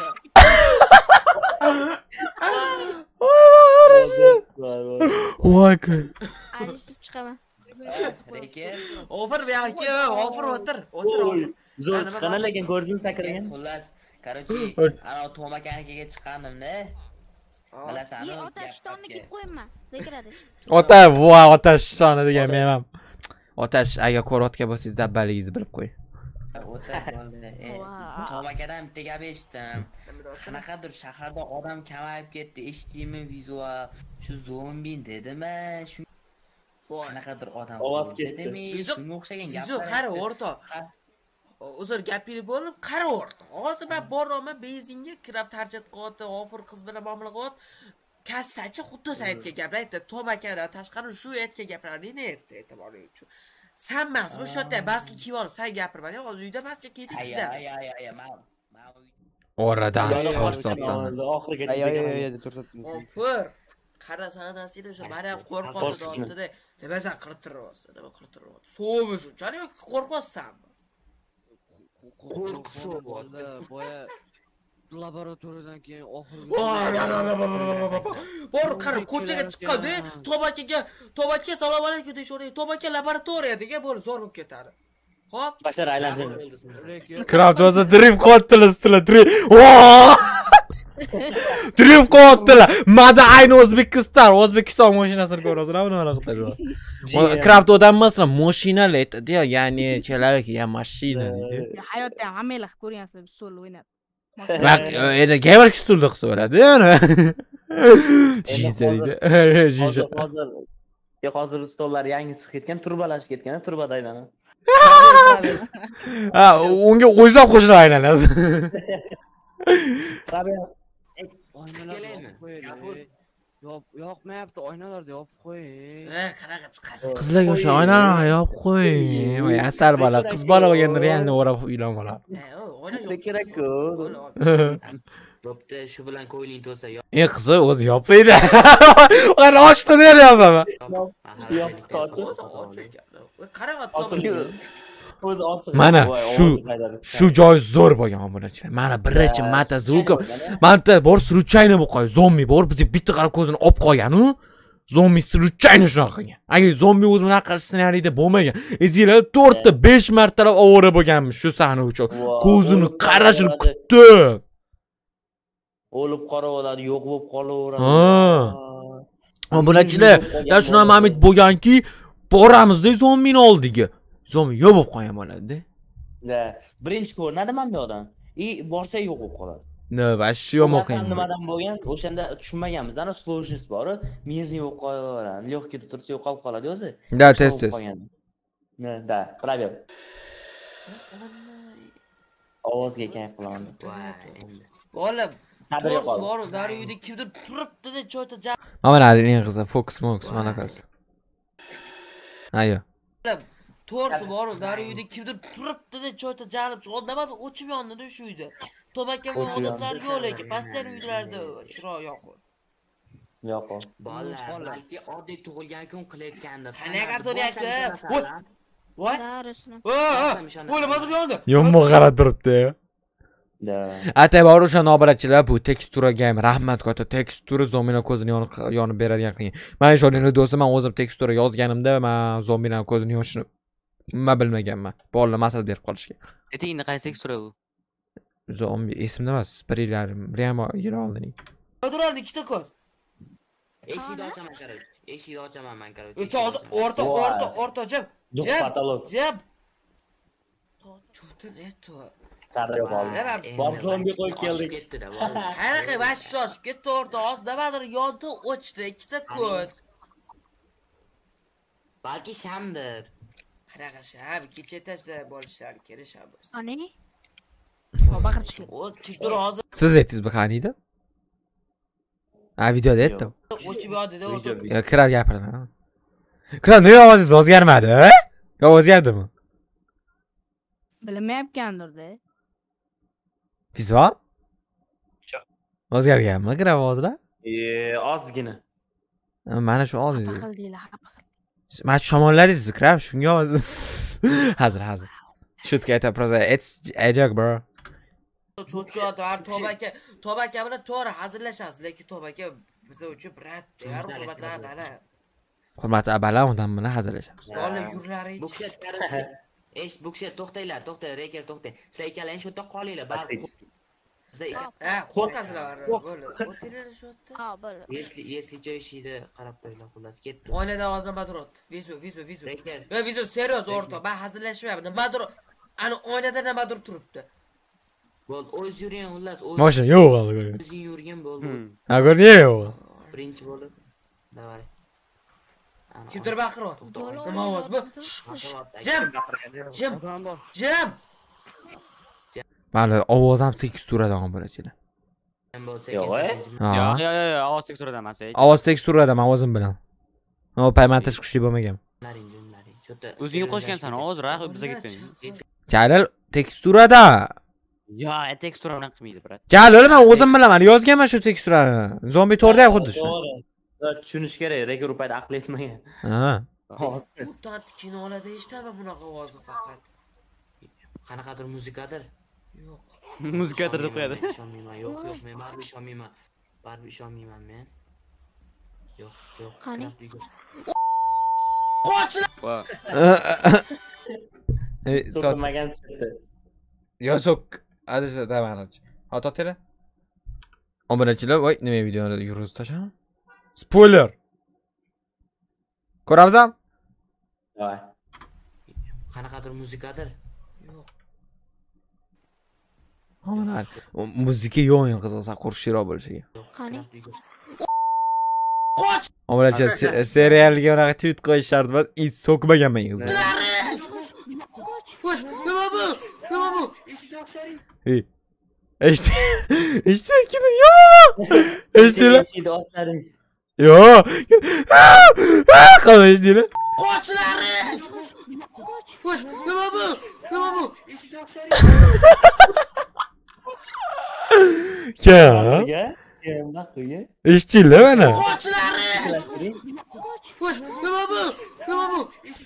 Voy, bag'risi. Voy, kun. Alishib chiqaman. Lekin Ofir bu yoqqa, ofir o'tir, o'tir. Zo'r chiqqan lekin ko'rdingiz sakragan. xullas, короче, ana to'makanikiga chiqqandim-da. Bilasan, Yi, ota ishtonni kiyib qo'yma. Rekradi. Ota, voy, ota ishtoni degan men ham. Ota, agar ko'rotga bo'lsangiz dabbaligingizni bilib qo'ying. O'ta bo'ldi. Tomakadan bitta gap eshitdim. Qanaqadir shaharda odam kamayib ketdi, eshitdingmi vizual? Shu zombi dedimi? Shu qanaqadir odam ovoz ketdi. Shunga o'xshagan gap. Yuzu, qara o'rtoq. Uzr gapingni bo'lib, qara o'rtoq. Hozir men boraman benzinga, kraft harjat qilyapti, ofir qiz bilan muomala qilyapti. Kassachi xuddi saytga gapiraydi. Tomakadan tashqari shu etga gapirardi-ne etdi e'tiboring uchun. Sen emasmi shu yerda maska kiyib olib, sen gapirma. Hozir uyda maska kiyib ichida. Ay ay ay ay, men Oradan to'rsotdan. Oxirigacha. Ay ay ay, to'rsotdan. Ofir. Qara sanasida o'sha Mariya qo'rqoqda o'tdi-da. Debasan qirtiryapsan, nima qirtiryapsan? So'mi shunchalik qo'rqyapsanmi? Qo'rqsa bo'ldi, boya laboratoriyadan keyin oxirgi. Bor, qara ko'chaga chiqqanda tobakaga, tobaka assalomu alaykum deyish o'rniga tobaka laboratoriyadaga bo'lib zo'r bo'lib ketadi. Hop, Bashar aylansin. Kraft o'zi drip qo'yibdilar, ustilar drip. Drip qo'yibdilar. Mada ayni O'zbekiston, O'zbekiston mashinasini ko'rasizlar, buni mana qildi. Kraft odam emaslar, mashinalar aytadi, ya'ni человек, ya mashina deydi. Hayotda ham hammalar ko'rgansizlar, stol o'ynab. Bak, endi gamer stolda qilsa bo'ladi, yana. Jiza deydi. Jiza. Hozir hozir stollar yangi chiqib ketgan, turbalashib ketgan, turbada aylanadi. Ha, unga o'zab qo'shilib aylanadi. Yo'q, yoqmayapti, oynalarni yopib qo'ying. e, qanaqa chiqasiz? Qizlarga o'sha oynani yopib qo'ying. Voy, asar bola, qiz bola bo'lganda realni o'rab uylanib oladi. E, oyna yo'q. Kerak-ku. bo'pti, shu bilan ko'ngling to'lsa yo'q. E, qizi o'zi yopmaydi. Qani ochdi neri yopaman? Yopiq ochib. Qara O'zi ochiq. Mana shu shu joy zo'r bo'lgan obunachilar. Mana birinchi marta звуком. Manta bor случайно bo'lib qolgan. Zombi bor, bizga bitta qarab ko'zini olib qolgan-u. Zombi случайно shunaqa qilgan. Agar zombi o'zi bunaqa qilish ssenariyda bo'lmagan, ezinglar to'rtta besh martalab ovora bo'lganmiz shu sahna uchun. Ko'zini qarashini kutdi. O'lib qolaveradi, yo'q bo'lib qolaveradi. Ha. Obunachilar, da shuna mamit bo'lganki, boramizda zombini oldiga. Zombi yo'q bo'lib qolgan bo'ladi-da. Da, birinchi ko'rinadi mana bu yoqdan. I borsa yo'q bo'lib qoladi. No, vashi yomon qiyin. Nimadan bo'lgan? O'shanda tushunmaganmiz. Ana sложность bor. Mirni yo'q qolaveradi. Лёгкий tursa yo'qolib qoladi o'zi. Da, tez tez. Da, prover. Ovozga kayf qilaman. bola to'rs bor, dari uyda kimdir turibdi-da, cho'ta. Mana eng qizi fokus mox manaqasi. Ayo. To'rs bor, dari uyda kimdir turibdi-da, cho'ta jalib chiqdi. O'chib yondi-da shu uyda. Tomaka odamlar yo'q lekin pastdan uylarda chiroq yo'q. Yo'q. Bolalar, balki oddiy tug'ilgan kun qilayotgandi. Qanaqa to'layapti? Voy. Darisini. Bo'la motor yondi. Yomon qarab turibdi. Da. Atay bor o'sha nobirachilar bu tekstura game rahmat katta tekstura zombini ko'zini yonib beradigan qilgan. Men shunday do'stim, men o'zim tekstura yozganimda men zombini ko'zini yoshini men bilmaganman. Bolalar masal berib qolishgan. Etingni qaysi tekstura bu? Zombi esimda emas, bir yillarim, Riyama yil oldin. O'tiradi ikkita ko'z. Eshikni ochaman qarang. Eshikni ochaman men qarang. O'rta, o'rta, o'rta jab. Jab. Jab. Cho'tin eto. Chiqarib oldi. Bor zombi qo'yib keldik. Ketdi-da. Qanaqa vash shoshib ketdi o'rta oz nimadir yondi o'chdi ikkita ko'z. Balki shamdir. Qanaqa sham kecha tashlab bo'lishar kerak sham. Ani? Baqirishga. O tikdir hozir. Siz aytdingiz bu qaniydi? Ha videoda aytdim. O'chib yotdi-da o'rta. Yo kral gapiraman. Kral nega ovozingiz o'zgarmadi? Yo o'zgardimi? Bilmayapgandir-da. Vizual? O'zgarganmi kral ovozlar? E, ozgina. Mana shu ovozingiz. Baqildinglar. Mana shu shamolladingiz kral, shunga ovozingiz. Hazır hazır. Şutka aytib proza. It's a joke bro. Cho'chot var Tobaka, Tobaka bilan to'g'ri hazillashasiz, lekin Tobaka biza uchun brat, degar hurmatlar bala. Hurmat abala undan bilan hazillashamiz. Bola yurlari. Bu kishi Esh, bu kishi to'xtanglar, to'xtang, reker to'xtang. Siz ikkalang shu yerda qolinglar, baribir. Ha, qo'rqasizlar bo'la. O'tinglar shu yerda. Ha, bo'la. Если если joyishida qarab qo'yinglar, xullas ketdi. Oynada ovozdan Madurot. Vizu, vizu, vizu. Yo, vizu serios o'rta. Men hazillashmayapman. Madur ani oynada nimadir turibdi. Bo'ldi, o'z yuring, xullas, o'z. Mashina yo'q hali. O'zing yurgin bo'ldi. Ha ko'rding yo'q. Birinchi bo'lib. Davay. Kimdir baqiryapti. Nima ovoz bu? Jim. Jim. Jim. Mana ovoz ham teksturada ham bo'lachilar. Yo'q, Yo, yo, yo, ovoz teksturada emas. Ovoz teksturada men o'zim bilan. O paymantaj kuchli bo'lmagan. O'zing qo'shgansan, hozir raq bizga ketgan. Jalil teksturada. Yo, tekstura bilan qilmaydi, brat. Jalil men o'zim bilaman, yozganman shu teksturani. Zombi to'rda ham xuddi shu. Tushunish kerak, reker u payt aql yetmagan. Ha. Mutant kinolarda eshitaman bunaqa ovozni faqat. Qanaqadir muzikadir. Yo'q. Muzikadir deb qo'yadi. Ishonmayman, yo'q, yo'q, men baribir ishonmayman. Baribir ishonmayman men. Yo'q, yo'q. Qani? Qochlar. Ey, So'kmagan chiqdi. Yo sok. Hadi tamam. Otatela. Obunachilar, voy, nima videoni yurgizib tashlama. Spoiler. Ko'ramizam? Voy. Qanaqadir muzikadir. Yo'q. Mana muzika yo'q, qiziqsa qo'rqishroq bo'lishiga. Qani? Qoch. Obunachi serialga unaqa tweet qo'yish shart emas, it so'kmaganman qiziq. Nima bu? Nima bu? Ey. Eshit. Eshitdingmi? Yo'q. Eshitdinglar? Eshitdi oslaring. Yo'q. Qani eshitdinglar? Qochlari! Nima bu? Nima bu? Kim? Kimda qo'yi? Eshitdinglar mana? Qochlari! Nima bu? Nima bu?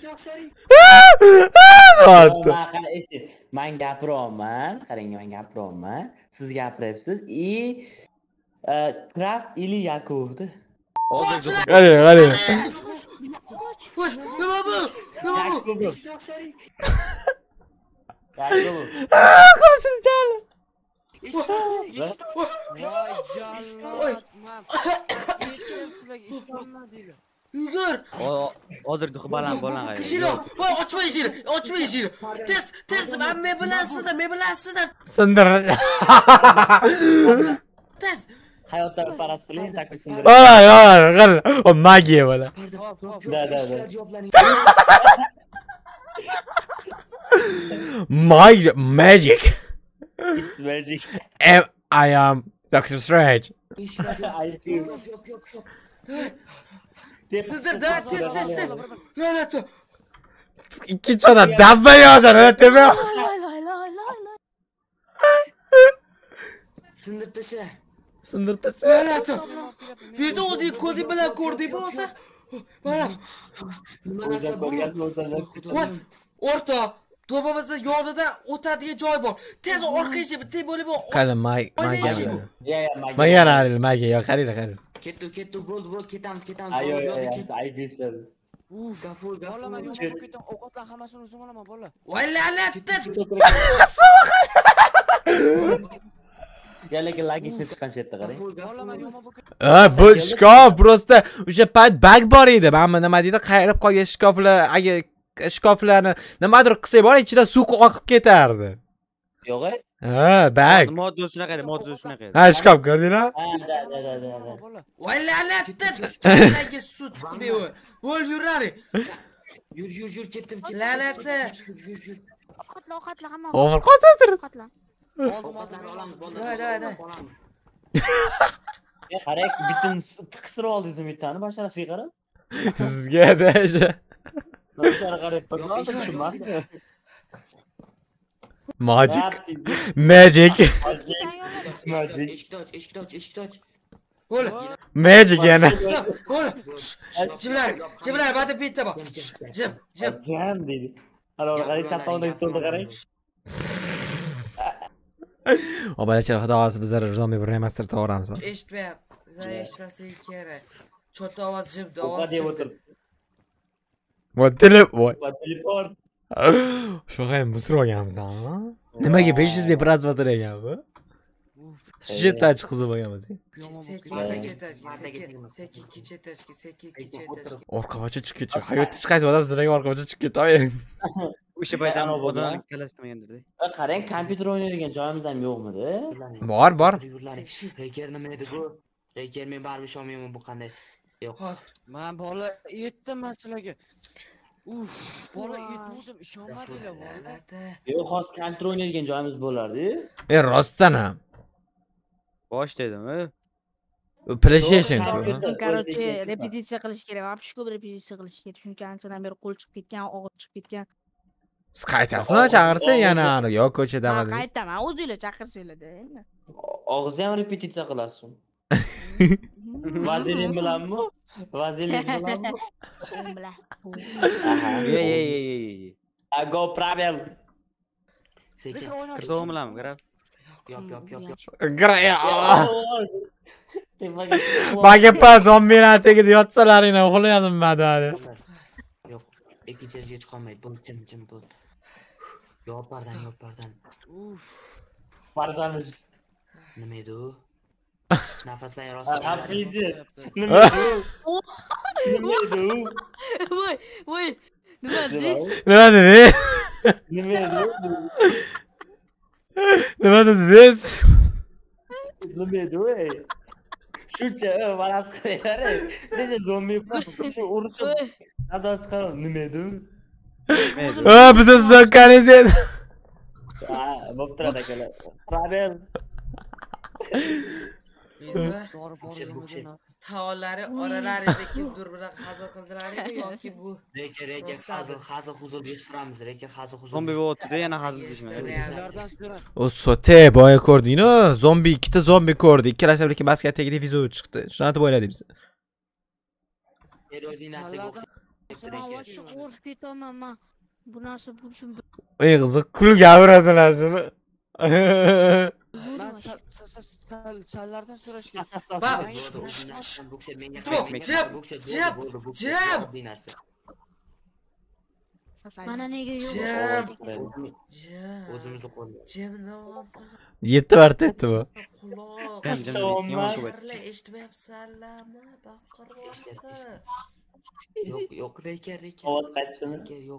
Men gapiryapman, qarang, men gapiryapman. Siz gapiryapsiz. I Craft ili Yakovdi. Qani, qani. Nima bu? Nima bu? Yakov. Qolsiz jalil. Voy jallat. Sizlarga ishonmadinglar. Yugur. Hozir baland baland qaydi. Eshikni, voy ochma eshikni, ochma eshikni. Tez, tez, men men bilan sizda, men bilan sizda. Sindir. Tez. Hayotda paras qiling, takli sindir. Voy, voy, qani. O magiya bo'la. Da, da, da. Magic, magic. It's magic. Am I am Doctor Strange. Sindir da, tez, tez, tez. Lanet. İki çana dabba yozan, öteme. Lay lay lay lay lay. Sindir tasha. Sindir tasha. Lanet. Video o'zi ko'zi bilan ko'rding bo'lsa. Mana. Nima narsa bor? O'rta, to'pimizni yonida o'tadigan joy bor. Tez orqaga bitta bo'lib Qani, may, magiya. Ya, ya, magiya. Magiya naril, magiya. Yo, qaranglar, qaranglar. Ketdi, ketdi, bo'ldi, bo'ldi, ketamiz, ketamiz. Ayo, ayo, ay g'ishlar. Uf, Gafur, bola men gafur. yo'q ketam, ovqatlar hammasini o'zim olaman, bola. voy lanatni. Ya, lekin lagishni chiqqan shu yerda qarang. Bola men yomon bo'lib Ha, bu shkaf prosta o'sha payt bag bor edi. Mana nima deydi, qayrib qolgan shkaflar, agar shkaflarni nimadir qilsak bor, ichida suv oqib ketardi. Yo'q, Ha, bag. Modda shunaqa edi, modda shunaqa edi. Ha, shkaf ko'rdinglar? Ha, da, da, da, da, da. Voy la'natda kallagi suv tiqib u. Bo'l yurar. Yur, yur, yur, ketdim, ketdim. La'nati. Yur, yur, yur. Ovqatla, ovqatla hamma. Omar qo'tadir. Ovqatla. Ovqatlarni olamiz, bolalar. Davay, davay, davay. Olamiz. E, qarang, bitin tiqistirib oldingizmi bittani, basharasiga qarab. Sizga dasha. Bashara qarab turibman. Magic. Magic. Magic. Eshikni och, eshikni och, eshikni och. Bo'l. Magic yana. Bo'l. Jimlar, jimlar, bada bitta bor. Jim, jim. Jam dedi. Ana ora qarang, chap tomondagi stolga qarang. Obalarchilar, xudo xohlasa bizlar zombi bir remaster to'g'ramiz. Eshitmayapti. Bizlar eshitmasligi kerak. Cho'ta ovoz jimdi, Ovqat ovoz yeb jimdi. o'tirib. Voy telep, voy. Teleport. Shunaqa ham busir olganmiz, ha? Nimaga besh yuz ming prasмотр ekan bu? Sujetdan chiqizib olganmiz. Sekin kechetajga, sekin, sekin kechetajga, sekin kechetajga. Orqabocha chiqib ketdi. Hayotda hech qaysi odam sizlarga orqabocha chiqib ketadi. O'sha payt ham odamlar kalasimagandir-da. Qarang, kompyuter o'ynaydigan joyimiz ham yo'qmidi? Bor, bor. Reker nima edi bu? Reker men baribir ishonmayman bu qanday. Yo'q. Hozir men bola yetdim masalaga. Uf, bola yetdim, ishonmadinglar bola. Yo'q, hozir kompyuter o'ynaydigan joyimiz bo'lardi. E, rostdan ham. Bosh dedim-a. PlayStation ku. Короче, repetitsiya qilish kerak. Вообще ko'p repetitsiya qilish kerak. Chunki anchadan beri qo'l chiqib ketgan, og'ir chiqib ketgan. Siz qaytasizmi? Chaqirsa yana ani yo'q ko'chada Men emas. qaytaman, o'zinglar chaqirsanglar-da endi. Og'izni ham repetitsiya qilasizmi? Vazelin bilanmi? Vazelin bilanmi? Sen bilan. Ey, ey, ey, ey. A go problem. Sekin. Kirsam bilanmi, qarab. Yo'q, yo'q, yo'q, yo'q. Gra ya. Bagapa zombilar tegib yotsalaring uxlayapman madali. Yo'q, ikkinchi yerga chiqolmaydi. Bo'l, jim, jim bo'l. Yo'q, bardan, yo'q, bardan. Uf. Bardamiz. Nima edi u? Nafaslar rostdan. Hafizi. Nima edi u? Nima edi u? Voy, voy. Nima deysiz? Nima dedi? Nima edi u? Nima dedingiz? Nima edi u? Shuncha varaz qilinglar. Siz zombi shu urishib ados qaro nima edi u? Ha, biz soqqaningiz edi. Ha, bo'p turadi akalar. Problem. Taollari oralarida kimdir bilan hazil qildilaringmi yoki bu Reker, reker, hazil, hazil huzur yig'ishtiramiz. Reker, hazil huzur. Zombi bo'ldi-da, yana hazil deyishmadi. O sote boya ko'rdingmi? Zombi, ikkita zombi ko'rdi. Ikkalasi birga maskan tagida video chiqdi. Shuni aytib o'yladik biz. Erozin narsaga Shu urib ketaman men. Bu narsa bu uchun. Ey qiziq, kulib gapiradilar shuni. Men sallardan so'rashga. Mana nega yo'q? O'zimizni qo'llaymiz. Yetti marta aytdi bu. Eshitmayapsanlarmi? Baqiryapti. Yo'q, yo'q, reker, reker. Ovoz qaytishimi? Reker, yo'q.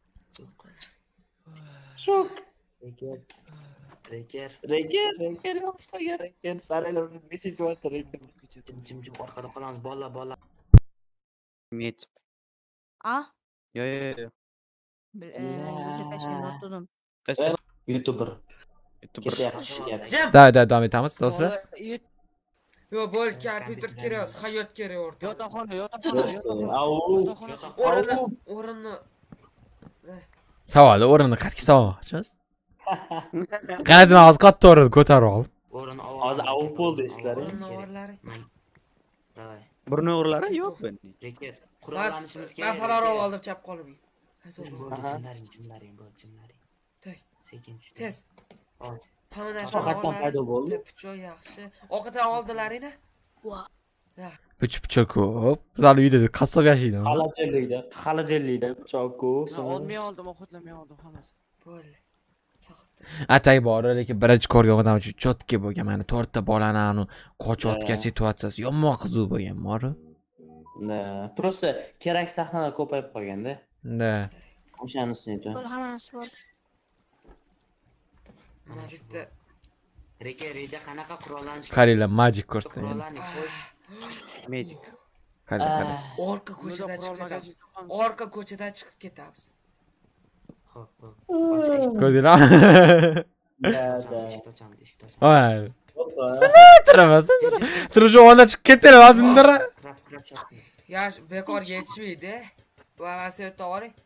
Shok. Reker. Reker. Reker, reker yo'qsa reker. Saraylar beshinchi marta reker. Jim, jim, jim orqada qolamiz. Bola, bola. Met. A? Yo, yo, yo. O'zi tashkil o'tdim. YouTuber. Jim. Da, da, davom etamiz do'stlar. Yo'q, bo'l, kompyuter kerak, hayot kerak o'rta. Yotoqxona, yotoqxona, yotoqxona. Au. O'rinni, o'rinni. Savolni o'rinni qayerga solmoqchisiz? Qanday hozir katta o'rinni ko'tarib ol. O'rin Hozir avul bo'ldi ishlari. Davay. Burni o'g'irlari yo'q bu. Reker, qurollanishimiz kerak. Men faror oldim, chap qolib. Bo'ldi, jimlaring, jimlaring, bo'ldi, jimlaring. Tay. Sekin tush. Tez. Ol. Hamma narsa Faqatdan paydo bo'ldi. Pichoq yaxshi. Ovqatdan oldilaring-a? Puch puchoq ko'p. Bizlar uyda qassob yashaydi. Xalajellikda, xalajellikda pichoq-ku. Olmay oldim, ovqatlamay oldim hammasi. Bo'ldi. Atay bor, lekin birinchi ko'rgan odam uchun chotki bo'lgan. Mana to'rtta bolani anu qochayotgan situatsiyasi yomon qiziq bo'lgan, mori. Ne, просто kerak sahnalar ko'payib qolganda. Da. O'shanisini aytdim. Hammasi bor. Mana bitta. Reka, reka qanaqa qurollanish? Qaranglar, magic ko'rsatdi. Qurollarni qo'sh. Magic. Qaranglar, qaranglar. Orqa ko'chadan chiqib ketamiz. Orqa ko'chadan chiqib ketamiz. Xo'p, xo'p. Ko'rdinglar? Eshik ochamiz, eshik ochamiz. Voy. Taramasdan. Siz o'sha onda chiqib ketdinglar, hozir. Kraf, kraf chopdi. Yash bekorga yetishmaydi. Bu havasni yerda oling.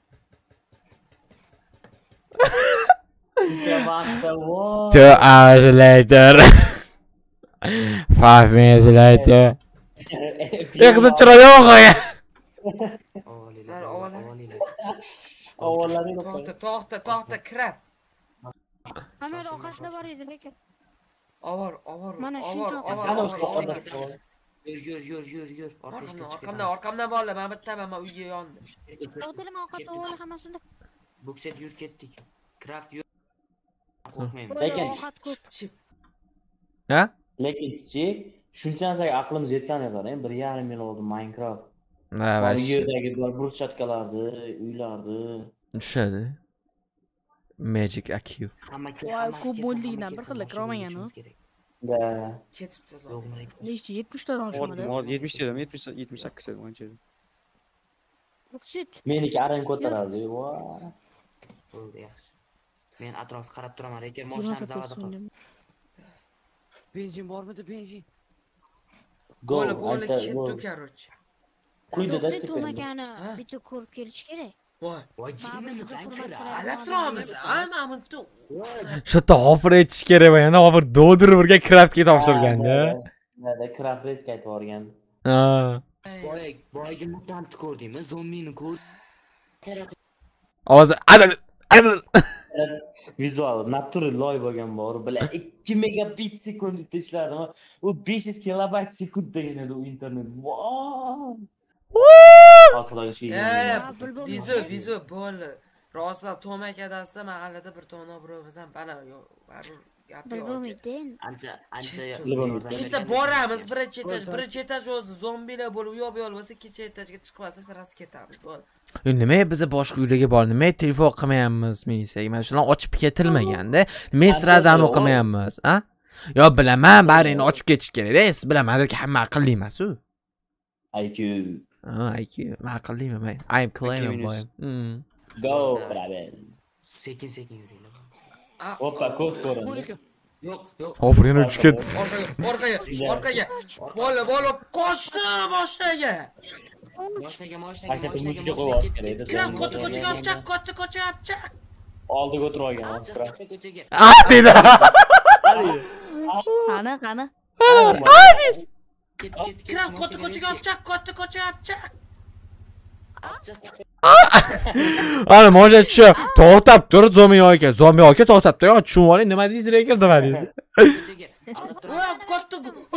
Two hours later. Five minutes later. Ey qiz chiroyi yo'q qo'ya. Ovolilar, ovolilar. Ovollaring To'xta, to'xta, to'xta, kirab. Hamma ovqatlar bor edi lekin. Avor, avor, Mana avor, shuncha avor. Yur, yur, yur, yur, yur. Orqamdan, orqamdan, orqamdan borlar. Men bittaman, men uyga yondim. O'tirim ovqat ovoli hammasini. Bukset yur ketdik. Craft yur. Qo'rqmayman. Lekin Ovqat ko'p. Ha? lekin kichik shuncha narsaga aqlimiz yetganiga qarang, bir yarim yil oldi Minecraft. Ha, Bu vash. yerdagi brushatkalarni, uylarni. Tushadi. Magic A Q. Hamma Voy, ko'p bo'ldigidan bir xil kirolmagan u. Da. Ketibdi zo'r. Yo'qmi? Nechta yetmish tadan shumada. yetmish dedim, yetmish yetmish sakkiz dedim ancha. Buksit. Meniki arang ko'taradi. Voy. Bo'ldi, yaxshi. Men atrofga qarab turaman, lekin mashinani zavodi qil. Benzin bormidi, benzin? Bo'la, bo'la ketdi, короче. Quydi-da Buksit to'makani bitta ko'rib kelish kerak. Voy. Voy, jinimiz ankara. Ala turamiz. Ay, mana bu. Shu yerda hofir etish kerak va yana hofir do'diribga craftga topshirganda. Da craft race qaytib borgan. Ha. Boy, boyga mutantni ko'rdingmi? Zombini ko'rdim. Ovozi adal. Vizual, natural loy bo'lgan bor. Bilan ikki megabit sekund ishladimi? U besh yuz kilobayt sekund degan edi u internet. Voy! Aslan şey. Vizu, vizu bo'ldi. Rostla to'makadasida mahallada bir tona birovimiz ham bana yo'q. Barur gap yo'q. Bilmaydi. Ancha, ancha. Bitta boramiz, birinchi etaj, birinchi etaj o'zi zombilar bo'lib yo'q bo'lsa, ikkinchi etajga chiqib olsa, sirasi ketamiz. Bo'ldi. Nima biz boshqa uylarga bor, nima telefon qilmayapmiz menga? Mana shular ochib ketilmaganda, nima srazani o'qimayapmiz, a? Yo bilaman, barini ochib ketish kerak-da. Siz bilaman-ki hamma aqlli emas-ku. I Q. Ha, I Q. Men aqlliman men. I am claiming boy. Hmm. Go, brother. Sekin sekin yuringlar. Hoppa, ko'z ko'rindi. Yo'q, yo'q. Hofir yana uchib ketdi. Orqaga, orqaga, orqaga. Bola, bola, qochdi boshlaga. Mashinaga, mashinaga, Ashta mashinaga, musicha qo'yib kerak. Kiram ko'cha ko'chaga opchaq, ko'cha ko'chaga opchaq. Oldiga o'tirib olgan, Ostra. ko'chaga. Ah, dedi. Qani, qani. Aziz. Ket, ket, ket. Kiram ko'cha ko'chaga opchaq, ko'cha ko'chaga opchaq. Ana moja tushi to'xtab tur, zombi yo'q ekan. Zombi yo'q ekan, to'xtab tur. Yo, tushunib oling, nima deysiz ekan, nima deysiz? Ko'chaga. Olib tur. Voy, katta.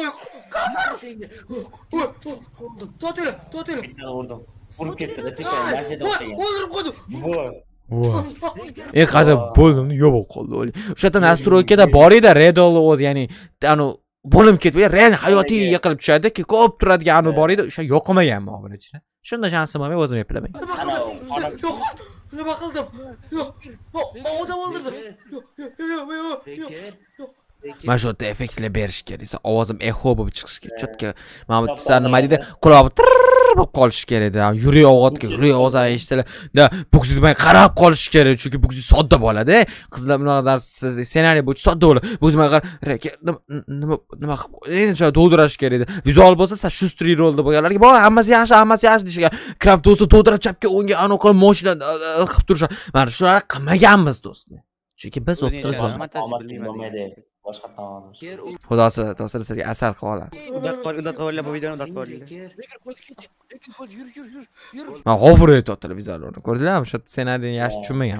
To'tila, to'tila. Bitta urdim. Urib ketdi-da, tepa mashina o'xshagan. O'ldirib qo'ydim. Voy. Ey qaza bo'ldim, yo'q bo'lib qoldi. O'sha yerda nastroykada bor edi, Redol o'zi, ya'ni ani bo'lim ketib, real hayotiy yiqilib tushadi-ki, ko'p turadigan anu bor edi, o'sha yo'qmagan ma'bir ichida. Shunda shansim olmay o'zim eplamayman. Nima qildim? Yo'q. Nima qildim? Yo'q. Odam o'ldirdim. Yo'q, yo'q, yo'q, yo'q. Mana shu yerda effektlar berish kerak. Ovozim eho bo'lib chiqishi kerak. Cho'tka. Mana bu tisar nima deydi? Quloqim bo'lib qolishi kerak-da. Yurak og'atga, yurak og'zdan eshitilar. Da bug'zimga qarab qolish kerak, chunki bug'zi sodda bo'ladi. Qizlar bunaqa ssenariy bo'yicha sodda bo'ladi. Bug'zimga qarab nima nima nima qilib endi to'ldirish kerak edi. Vizual bo'lsa, siz shustri rolda bo'lganlarga, "Voy, hammasi yaxshi, hammasi yaxshi" deyishgan. Craft do'sti to'ldirib chapga o'ngga anu qilib mashina qilib turishar. Mana shularni qilmaganmiz do'stlar. Chunki biz o'tiriz bo'lmaydi. Boshqa taomlar. Xudosi, do'stlar sizga asal qilib oladi. Undat qil, undat qilinglar bu videoni, undat qilinglar. Yur, yur, yur, yur. Men g'ofur aytib televizorni. Ko'rdinglarmi? O'sha ssenariyni yaxshi tushunmagan.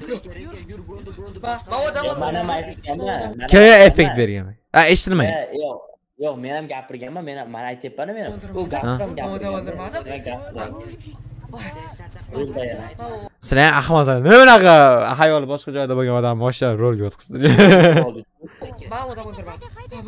K effekt berganman. Ha, eshitilmagan. Yo'q, yo'q, men ham gapirganman, men men aytyapman men. U gapiram gapirmadim. Sizlar ahmoqsizlar. Nima bunaqa xayoli boshqa joyda bo'lgan odam boshqa rolga o'tkazdi. Men odam o'ldirmadim.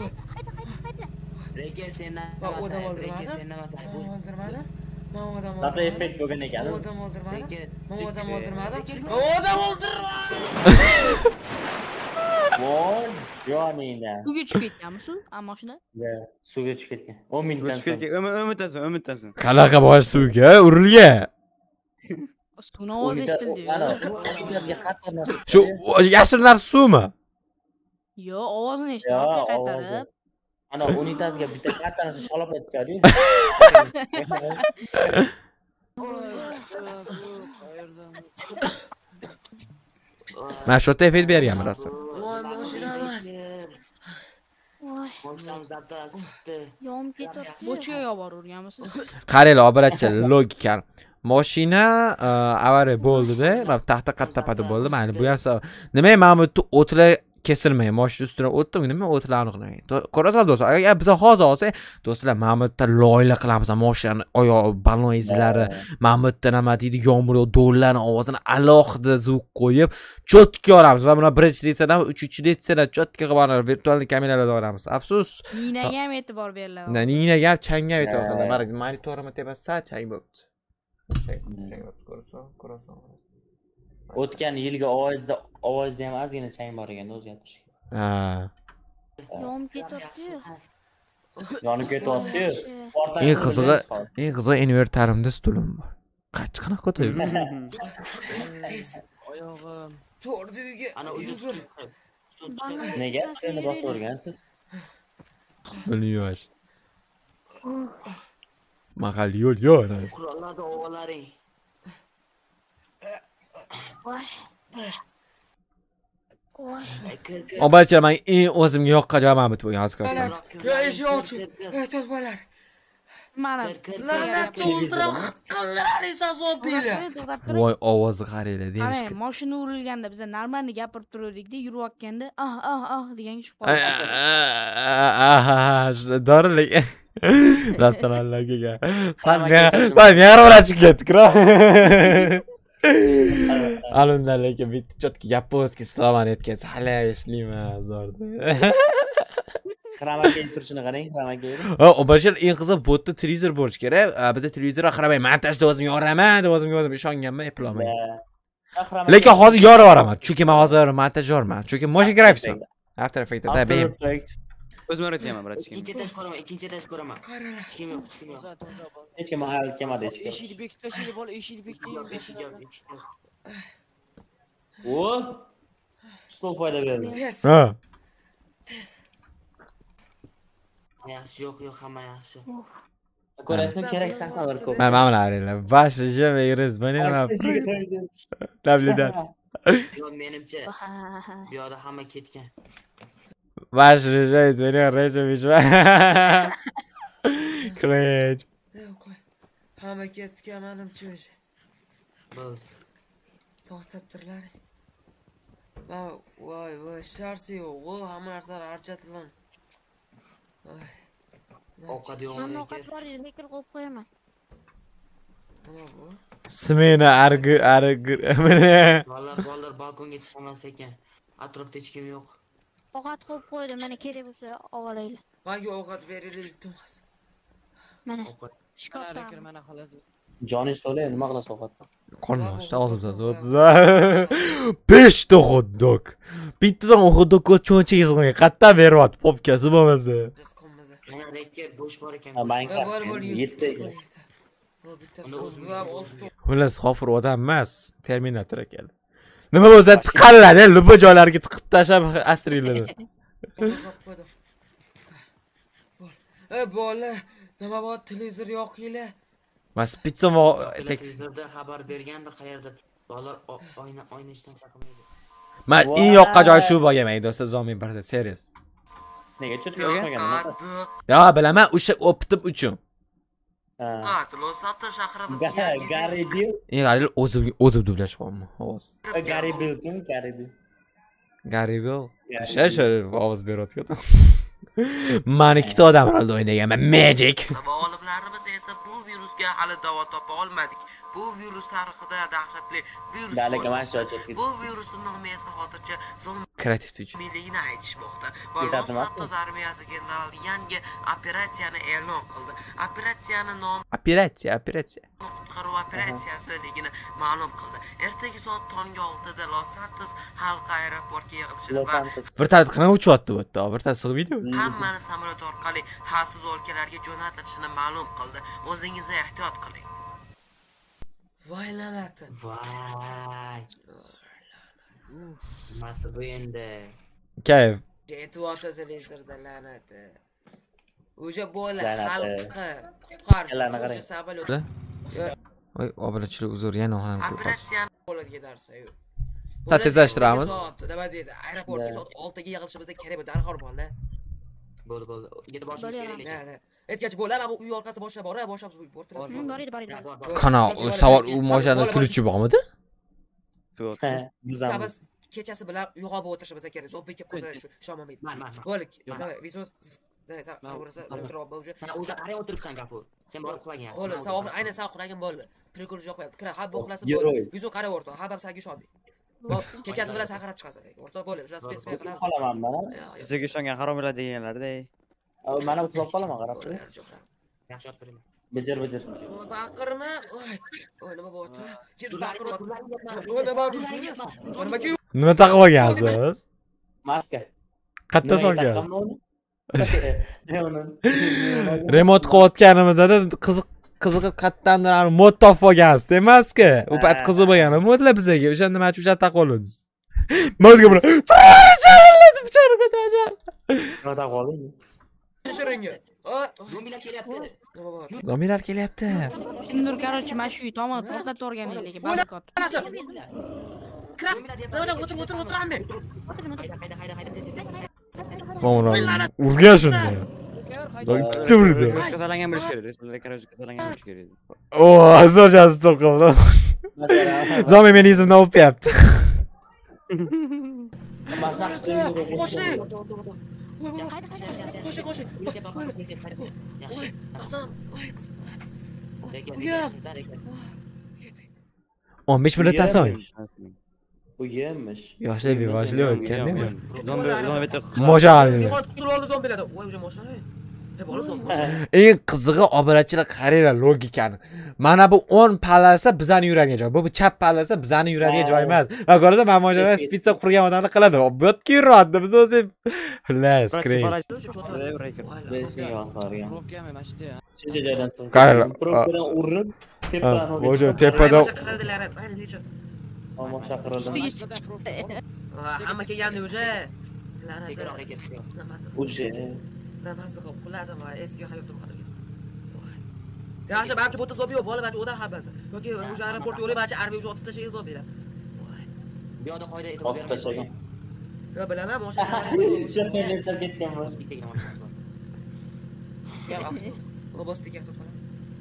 Reka sen Men odam o'ldirmadim. Men o'ldirmadim. Men odam Nasa o'ldirmadim. effekt bo'lgan ekan. Men odam o'ldirmadim. Men odam o'ldirmadim. Men odam o'ldirmadim. Voy, Yoningda. Suvga tushib ketganmi suv? A mashina? Ya, suvga tushib ketgan. o'n minutdan so'ng. Umiddasan, umiddasan. Qanaqa bosh suvga urilgan? Suvni ovozi eshitildi. Ana, unitazga qattiq narsa. Shu yashil narsa suvmi? Yo, ovozini eshitdim, qaytarib. Ana, unitazga bitta katta narsa sholab o'tadi. Men shu yerda efekt berganman rosa. Voy, mashina emas. Voy, Boshdan zaptara chiqdi. yonib ketyapti. Bochkaga yuborganmisiz? Qaranglar, obracha logika. Mashina avariya bo'ldi-da, mana taxta qattapada bo'ldi. Mana bu narsa nima men bu o'tlar kesilmay, mashina ustidan o'tdim, nima o'tlar aniqlamay. Ko'rasizlar do'stlar, agar biz hozir olsak, do'stlar, mana bu yerda loyila qilamiz, mashinani oyoq balon izlari, mana bu yerda nima deydi, yomg'ir do'llarning ovozini alohida zvuk qo'yib, cho'tka olamiz. Va buni birinchi litsedan uchinchi litsedan cho'tka qilib olamiz, virtual kameralarda olamiz. Afsus, Ninaga ham e'tibor beriladi. Na, ninaga ham changga e'tibor qildi. Mana monitorimni tepasida chang bo'libdi. Chang, chang bo'libdi, ko'rasan, ko'rasan. O'tgan yilgi ovozda ovozda ham ozgina chang bor ekan, o'zgartirish. Ha. Yonib ketyapti. Yonib ketyapti. Eng qizig'i, eng qizig'i invertarimda stulim bor. Qach qanaqa ko'tarib? Oyog'im. To'rda uyga Ana yugur. Nega seni bosib o'rgansiz? Bilmiyorum. Mahal yo'l yo'q. Qurollarda ovolaring. Voy. Voy. Obacha men eng o'zimga yoqqan joyim bu yozgan. Yo, eshik ochiq. Aytib bo'lar. Mana La'nat o'ldirib qildilaringsa zombiylar. Voy ovozi qaranglar qarang, deymish. mashina urilganda biz normalni gapirib turdik-da, yurayotganda ah ah ah degan tushib qoldi. Aha, dorilik. Restoranlarga. Sen ne? Sen ne ara chiqib ketdik-ra? Alundan lekin bitta cho'tki yaponskiy slovan etkazsa, hali eslayman zorda. Xromakeyn turishini qarang, xromakeyn. Ha, o'bashir eng qiziq bu yerda televizor bo'lish kerak. Bizda televizor xaramay, montajda o'zim yoraman, deb o'zim o'zim ishonganman, eplolmay. Lekin hozir yorib yuboraman, chunki men hozir montajyorman. Chunki motion graphicsman. After Effects'da beim. O'zim o'rgatganman, bratchik. Ikkinchi etaj ko'raman, ikkinchi etaj ko'raman. Hech kim yo'q, hech kim yo'q. Hech kim hali kelmadi hech kim. Eshikni bekitib tashlaylik, bola, eshikni bekiting. Eshik yo'q, eshik yo'q. O, stol foyda berdi. Ha. Yaxshi, yo'q, yo'q, hamma yaxshi. Ko'rasizmi, kerak sahnalar ko'p. Men mana bularlar. Vash jim yuriz, buni nima? Davlidan. Yo'q, menimcha bu yoqda hamma ketgan. Vash rejiz, beni rejiz. Cringe. Hamma ketgan menimcha o'sha. Bo'ldi. To'xtabdirlar. Va voy voy sharsi yo'q, hamma narsalar archatilgan. Ovqat yo'q. Men ovqat bor edi, lekin qo'yib qo'yaman. Nima bu? Smena argi argi. Bolalar, bolalar balkonga chiqmas ekan. Atrofda hech kim yo'q. Ovqat qo'yib qo'ydim, mana kerak bo'lsa ovolaylar. Menga ovqat beringlar iltimos. Mana. Shkafdan. Mana xolos. Joningiz to'la, nima qilasiz ovqatni? Qonmoshda og'zimda o'tsa. besh ta hotdog. Bittadan hotdog cho'nchak yig'ilgan. Qatta beryapti popkasi bo'lmasa. Mana rekker bo'sh bor ekan. Bor bor yettita. Xullas, Xofir odam emas, Terminator ekan. Nima bo'lsa tiqalladi, lubo joylarga tiqib tashlab astringlar. Ey bola, nima bor televizor yo'qinglar? Mas pizza mo televizorda xabar berganda qayerda bolalar oyna oyna ishdan chaqirmaydi. Men eng yoqqan joy shu bo'lgan men do'stlar, zombie birda serious. Nega cho'tga yo'qmagan? Yo, bilaman, o'sha o'pitib uchun. Ha. Losata shahrida. Gary Bill. Eng g'alil o'zim o'zim dublash qilmoqman, ovoz. Gary Bill kim? Gary Bill. Gary Bill. O'sha o'sha ovoz berayotgan. Men ikkita odam rolda o'ynaganman, Magic. Olimlarimiz esa bu virusga hali davo topa olmadik. Bu virus tarixida dahshatli virus. Dalika mana shu ochib. Bu virusning nomi esa hozircha kreativ uchun. Milliligini aytishmoqda. Va Los Santos armiyasi generali yangi operatsiyani e'lon qildi. Operatsiyani nomi Operatsiya, operatsiya. qutqaruv operatsiyasiligini ma'lum qildi. Ertaga soat tonggi oltida Los Santos xalq aeroportiga yig'ilishadi va Vertolyot qanaqa uchyapti bu yerda? Vertolyot sig'maydi. hammani samolyot orqali xavfsiz o'lkalarga jo'natilishini ma'lum qildi. O'zingizga ehtiyot qiling. Voy la'nati. Voy. Nimasi bu endi? Kayf. Yetyapti televizorda la'nati. O'sha bola xalqqa qutqarish samolyot. Voy, obunachilik uzr, yana ham ko'p. Operatsiyani bo'ladiga darsa-yu. Sa tezlashtiramiz. Nima deydi? Aeroportga soat oltiga yig'ilishimiz kerak bu darhol bo'ldi. Bo'ldi, bo'ldi. Yetib borishimiz kerak lekin. Aytgachi bo'lar, bu uy orqasi boshlab bora, boshlab bortiramiz. Bor edi, bor edi. Qana, savol u moshani kulchi bormidi? Yo'q. Biz kechasi bilan uyg'onib o'tirishimiz kerak. Zombi kelib qolsa shu shomamaydi. Bo'lik. Davay, vizos Sen o'zi qarab o'tiribsan Gafur. Sen borib uxlagan. Bo'ldi, sen aynan sen uxlagan bo'ldi. Prikol yo'q qo'yapti. Kira, ha bu uxlasa bo'ldi. Vizu qarab o'rta. Ha ham senga ishondik. Kechasi bilan saqirab chiqasan. O'rta bo'ldi. O'sha spesifik qilamiz. Qolaman mana. Sizga ishongan haromlar deganlarda. Mana uxlab qolaman qarab. Yaxshi yotib turing. Bijir bijir. Baqirma. Voy. Voy nima bo'pti? Ket baqirma. Voy nima bo'pti? Nimaga? Nima taqib olgansiz? Maska. Qayerdan olgansiz? Remont qilayotganimizda qiziq qiziqib qayerdandir mod topib olgansiz emas-ku. U payt qiziq bo'lgan modlar bizga. O'shanda men uchun taqib oldingiz. Mozga buni. Pichoq ko'targan. Nima taqib olding? Shiringa. Zombilar kelyapti. Zombilar kelyapti. Kimdir, короче, mana shu tomon portlatib o'rganaylik, barkod. Zombilar o'tir, o'tir, o'tiraman. Hayda, hayda, hayda, tez, tez, tez. Mana urgan shunda. Turdi. Kasalangan bo'lish kerak. Lekin o'zi kasalangan bo'lish kerak. O, azorjasi to'qildi. Zombi meni izimdan o'pyapti. Qo'shni. Qo'shni, qo'shni. Yaxshi. Azam. o'n besh minutdan so'ng. Bu yemish. Yoshlar bevosli o'tgandimi? Zombi, zombi bitta. Mojali. Qutul oldi zombilardan. Voy, o'sha mashina. Hep olib zombi. Eng qizig'i obunachilar qaranglar logikani. Mana bu o'n pallasa bizani yuradigan joy. Bu chap pallasa bizani yuradigan joy emas. Va ko'rda men mojani spitsa qurgan odamlar qiladi. Bu yerga yuradi. Biz o'zi xullas, skrin. Besni yosargan. Probkami mana shu yerda. Shuncha joydan sig'ib. Qaranglar. Probkadan urilib, tepadan olib. O'sha tepadan. Ammo shaqirildi. Hamma kelgandi o'sha. Sektor hareket. O'sha. Namasi qilib uxladim va eski hayotim qadriga. Yaxshi, barcha bu yerda zombi yo'q, bola barcha o'dan habbasi. Yoki o'sha aeroport yo'li barcha armiya o'sha otib tashlagan zombilar. Bu yoqda qoida e'tibor bermaydi. Yo, bilaman, mashina. O'sha pensar ketgan bo'l. Bittaga mashina bor. Ya, afsus. Uni bosdik yaxshi qilamiz.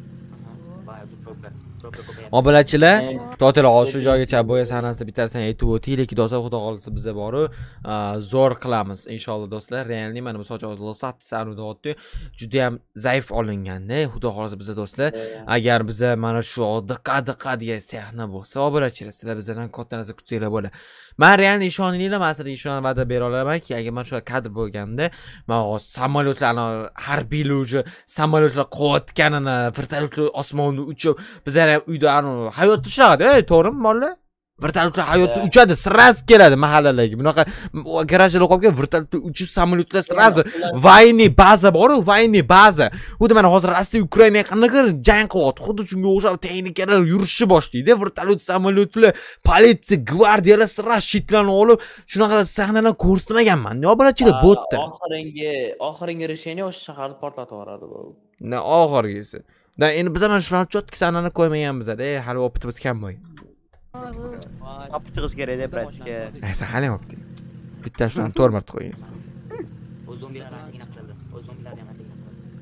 Obunachilar, to'g'ri shu joygacha bo'ya sanasida bittarsan aytib o'taylik, do'stlar, xudo xolisa bizda boru zo'r qilamiz inshaalloh do'stlar. Realni mana bu soch olsat sanuda o'tdi. Juda ham zaif olinganda, xudo xolisa bizda do'stlar. Agar biza mana shu diqqat-diqqat degan sahna bo'lsa, obunachilar, sizlar bizdan katta narsa kutsanglar bo'ladi. Men realni ishoninglar, men sizlarga ishonib va'da bera olamanki, agar mana shu kadr bo'lganda, men samolyotlarni harbiylovchi samolyotlar qo'yotganini, vertolyotlar osmonda uchib, bizlar ham uyda hayot ushladi, to'g'rimi, mollar? Vertolyotlar hayotda uchadi, sraz keladi mahallalarga. Bunaqa garajlar qo'yib, vertolyotlar uchib, samolyotlar sraz vayni baza bor-ku, vayni baza. Xuddi mana hozir Rossiya Ukrainaga qanaqa jang qilyapti, xuddi shunga o'xshab texnikalar yurishni boshlaydi. Vertolyot, samolyotlar, politsiya, gvardiyalar sraz shitlarni olib, shunaqa sahnalarni ko'rsatmaganman. Obunachilar bo'tdi. Oxiringi, oxiringi решение o'sha shaharni portlatib yuboradi bu. Na oxirgisi. Da endi biz ham shularni chotki sanani qo'ymaganmiz-da, hali opitimiz kam bo'y. Opitimiz kerak deb aytishga. Aysa hali opti. Bitta shularni to'rt marta qo'yingiz. O zombilar anchagina qildi. O zombilar ham anchagina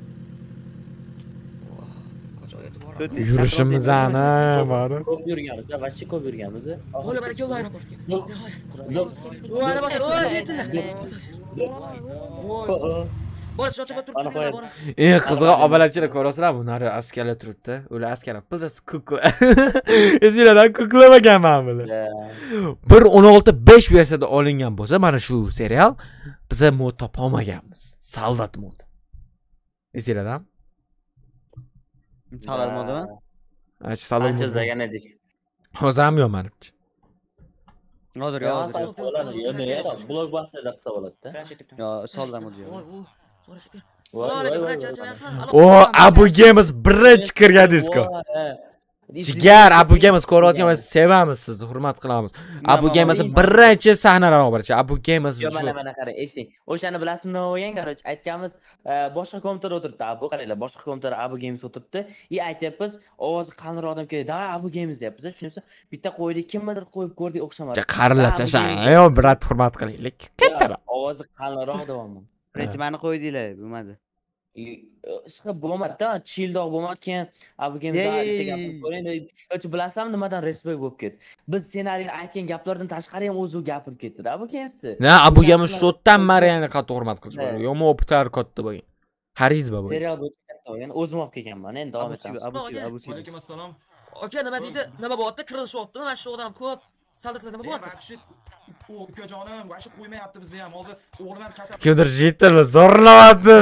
qildi. Yurishimiz ana, bari. Ko'p yurganmiz, vaqti ko'p yurganmiz. Bo'la mana keldi aeroportga. Yo'q. Yo'q. Voy, ana boshqa, voy, yetinlar. Bora shota turib turinglar bora. Eng qizig'i obalachilar ko'rasizlar, bunlar askarlar turibdi. Ular askarlar pildasi kukla. Esinglardan kuklamaganman buni. bir o'n olti besh versiyada olingan bo'lsa, mana shu serial biza mod topa olmaganmiz. Soldat mod. Esinglardan? Soldat modimi? Ha, soldat mod. Anchazagan edik. Hozir ham yo'q menimcha. Hozir yo'q, hozir yo'q. Yo'q, blockbusterda qilsa bo'ladi-da. Yo, soldat mod yo'q. Voy, u, so'rash kerak. Assalomu alaykum, bilan charchamayapsizmi? O, Abu Games birinchi kirgan disko. Jigar, Abu Games ko'rayotgan va sevamiz sizni, hurmat qilamiz. Abu Games birinchi sahnalar olib Abu Games Yo, mana mana qarang, eshiting. O'shani bilasizmi, o'yin, qaroch, aytganmiz, boshqa kompyuter o'tiribdi. Abu qaranglar, boshqa kompyuter Abu Games o'tiribdi. I aytyapmiz, ovozi qalinroq odam keldi. Da, Abu Games deyapmiz. Shunisi bitta qo'ydik, kimnidir qo'yib ko'rdik, o'xshamadi. Qarilab tashlang. Yo, brat hurmat qilaylik. Kattaroq. Ovozi qalinroq davomli. Birinchi meni qo'ydinglar, bo'lmadi. Ishqib bo'lmadi-da, childoq bo'lmadi, keyin Abu Games'da bitta gapni ko'ring. Yo'q, bilasizmi, nimadan respekt bo'lib ketdi. Biz ssenariyga aytgan gaplardan tashqari ham o'zi gapirib ketdi-da Abu Games'ni. Na, Abu Games shotdan Mariani qattiq hurmat qilish kerak. Yomon opitlar katta bo'lgan. Xarizma bo'lgan. Serial bo'yicha katta bo'lgan. O'zim olib kelganman, endi davom etamiz. Abu Sibi, Abu Sibi. Alaykum assalom. Aka, nima deydi? Nima bo'lyapti? Kirilishyaptimi? Mana shu odam ko'p. Soldatlar nima bo'lyapti? Ukajonim, vashi qo'ymayapti bizni ham. Hozir o'g'lim ham kasal. Kimdir jetini zo'rlayapti.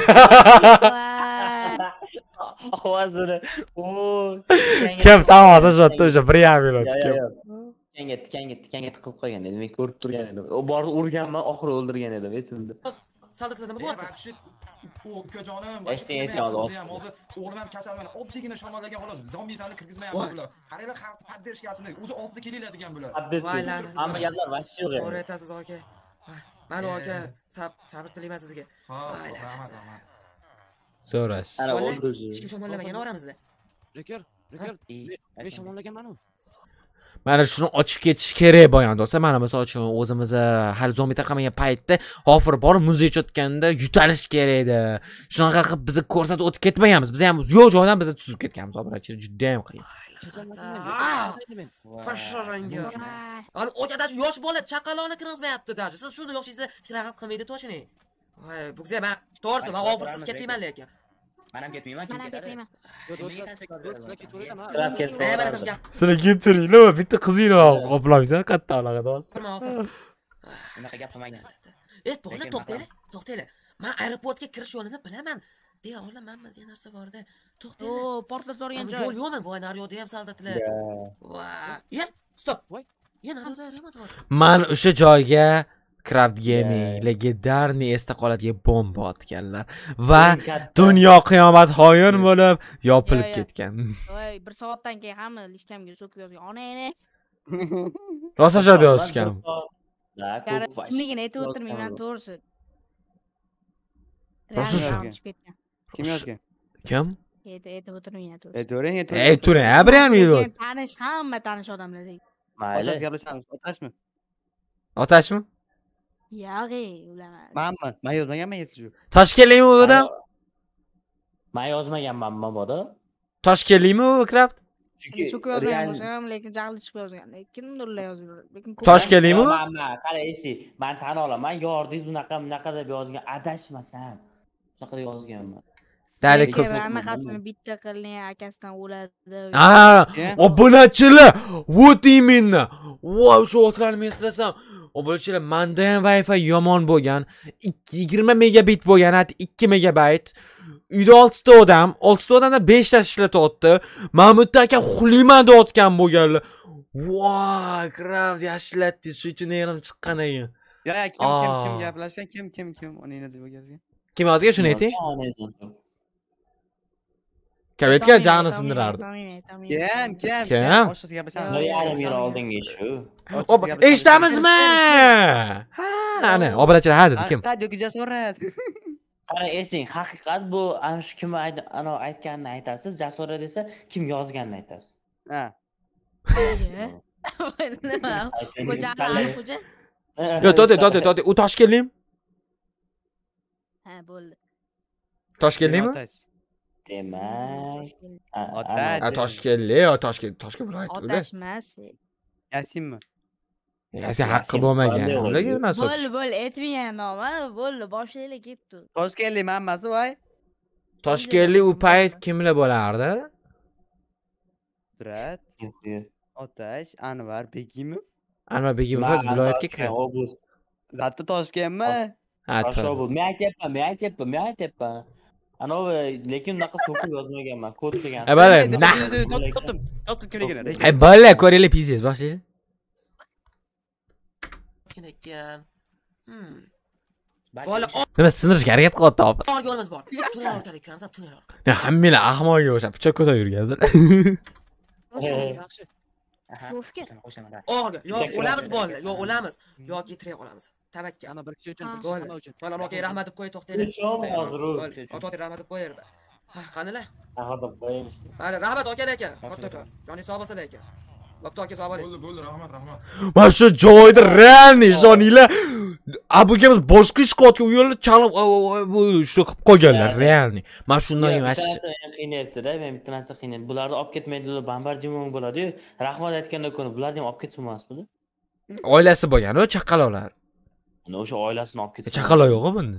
Ovozini. Oy. Kim tamosa shotda o'sha bir yarim minut. Kim? Tikanga, tikanga, tikanga tiqib qo'ygan edim. Men ko'rib turgan edim. O borib urganman, oxiri o'ldirgan edim, esimda. Soldatlar nima bo'lyapti? Ukajonim, vashi qo'ymayapti bizni ham. Hozir o'g'lim ham kasal, mana oddiygina shamollagan xolos. Zombisani kirgizmayapti bular. Qaranglar, xalqni paddeshkasini o'zi oltida kelinglar degan bular. Hamma gaplar vashi yo'q. To'g'ri aytasiz aka. Mana aka, sabr tilayman sizga. Ha, rahmat, rahmat. So'rash. Ana o'ldi. Hech kim shamollamagan oramizda. Rekor, rekor. Men shamollaganman-ku. Mana shuni ochib ketish kerak bo'lgan do'stlar. Mana misol uchun o'zimiz hali zombi tarqamagan paytda hofir borib muz ichayotganda yutalish kerak edi. Shunaqa qilib bizni ko'rsatib o'tib ketmaganmiz. Biz ham yo'q joydan bizni tuzib ketganmiz. Obrachilar juda ham qiyin. Bashoranga. Ani o'chadash yosh bola chaqaloqni kirgizmayapti dashi. Siz shuni yoshingizda shunaqa qilmaydi to'chining. Voy, bu qiz men to'g'risi men hofirsiz ketmayman lekin. Men ham ketmayman, kim ketadi? Sizlar ketiringlar, bitta qizinglar qoplamsan, qatta anaqa do'st. Unaqa gap qilmagan. Eh, to'g'ri, to'xtanglar, to'xtanglar. Men aeroportga kirish yo'lini bilaman. Deya olamanmi degan narsa bor-da. To'xtanglar. O, portlat borgan joy. Yo'l yo'qmi? Voy, naryoqda ham soldatlar. Voy. Ya, stop. Voy. Ya, naryoqda remote bor. Men o'sha joyga Craft Gaming legendarniy esda qoladigan bomba otganlar va dunyo qiyomat xoin bo'lib yopilib ketgan. Voy, bir soatdan keyin hamma lishkamga so'kib yozgan. Onangni. Rostashadi yozishgan. Kimligini aytib o'tirmayman, to'g'risi. Rostashadi. Kim yozgan? Kim? Aytib o'tirmayman, to'g'risi. Aytavering, aytavering. Ey, turing, ha, bir ham minut. Tanish, hamma tanish odamlar. Mayli. Otasiz gaplashamiz, otashmi? Otashmi? Yo'g'i, ular. Menmi? Men yozmaganman shu. Toshkentlikmi u odam? Men yozmaganman, mabodo. Toshkentlikmi u Craft? Chunki so'kib yozgan bo'lsam, lekin jahli chiqib yozgan. Kimdirlar yozgan. Lekin Toshkentlikmi? Men, qara eshit, men tan olaman, yordingiz unaqa, bunaqa deb yozgan, adashmasam. Shunaqa deb yozganman. Dali ko'p. Anaqasini bitta qilgan akasidan o'ladi. Ha, obunachilar. Вот именно. Voy, shu o'tlarni eslasam. Obunachilar, menda ham Wi-Fi yomon bo'lgan. yigirma megabit bo'lgan, hat ikki megabayt. Uyda oltita odam, oltita odamdan beshta ishlatyapti. Mahmud aka xuliman deyotgan bo'lganlar. Voy, Craft yashlatdingiz, shu uchun yerim chiqqan ekan. Yo, kim kim kim gaplashgan? Kim kim kim onangni deb yozgan? Kim yozgan shuni ayting? Kavetga jani sindirardi. Kim, kim? Kim? Oshsiz gaplashamiz. bir yarim yil oldingi shu. Eshitamizmi? Ha, ana, obrachilar ha dedi kim? Radioga jasorat. Qara, eshiting, haqiqat bu ana shu kim ana aytganini aytasiz, jasorat desa, kim yozganini aytasiz. Ha. Xo'ja, Yo, to'xta, to'xta, to'xta. U Toshkentlikmi? Ha, bo'ldi. Toshkentlikmi? Demak, Ha, Toshkentlik, Toshkent, Toshkent viloyati. Otashmas. Yasinmi? Sen haqqi bo'lmagan. Ularga nima sotish? Bo'ldi, bo'ldi, aytmagan nomani, bo'ldi, boshlaylar ketdi. Toshkentlik hammasi voy. Toshkentlik u payt kimlar bo'lardi? Qudrat, Otash, Anvar Begimov. Anvar Begimov viloyatga kiradi. Zati Toshkentmi? Ha, to'g'ri. Men aytyapman, men aytyapman, men aytyapman. Anovi lekin unaqa so'kib yozmaganman, kod qilgan. E bale, nah. Topdim, topdim kimligini. Ay bale, ko'ringlar pizziz, boshlaydi. ekan. Hmm. Bola nima sindirishga harakat qilyapti opa. Orga olamiz bor. Tunnel orqali kiramiz, tunnel orqali. Ya hammalar ahmoqga o'xshab pichoq ko'tarib yurgansiz. Yaxshi. Orga, yo o'lamiz bolalar, yo o'lamiz, yoki tirik qolamiz. Tabakkal. Ana bir kishi uchun, nima uchun? Mana aka rahmat deb qo'y, to'xtanglar. Hozir u. Ota rahmat deb qo'yar. Ha, qanilar? Rahmat deb qo'yamiz. Mana rahmat aka aka. Katta aka. Joningiz sog' bo'lsin aka. Lopta aka sog' bo'ling. Bo'ldi, bo'ldi, rahmat, rahmat. Mana shu joyda realni ishoninglar. Abugamiz boshqa ish qilayotgan u yo'lda chalib shu qilib qo'yganlar realni. Mana shundan keyin mana qiynayapti-da, men bitta narsa qiynayapti. Bularni olib ketmaydilar, bombardimon bo'ladi-yu. Rahmat aytgandan ko'ra bularni ham olib ketsa emasmidi? Oilasi bo'lgan-ku, chaqaloqlar. Ana o'sha oilasini olib ketsa. Chaqaloq yo'q-ku bunda.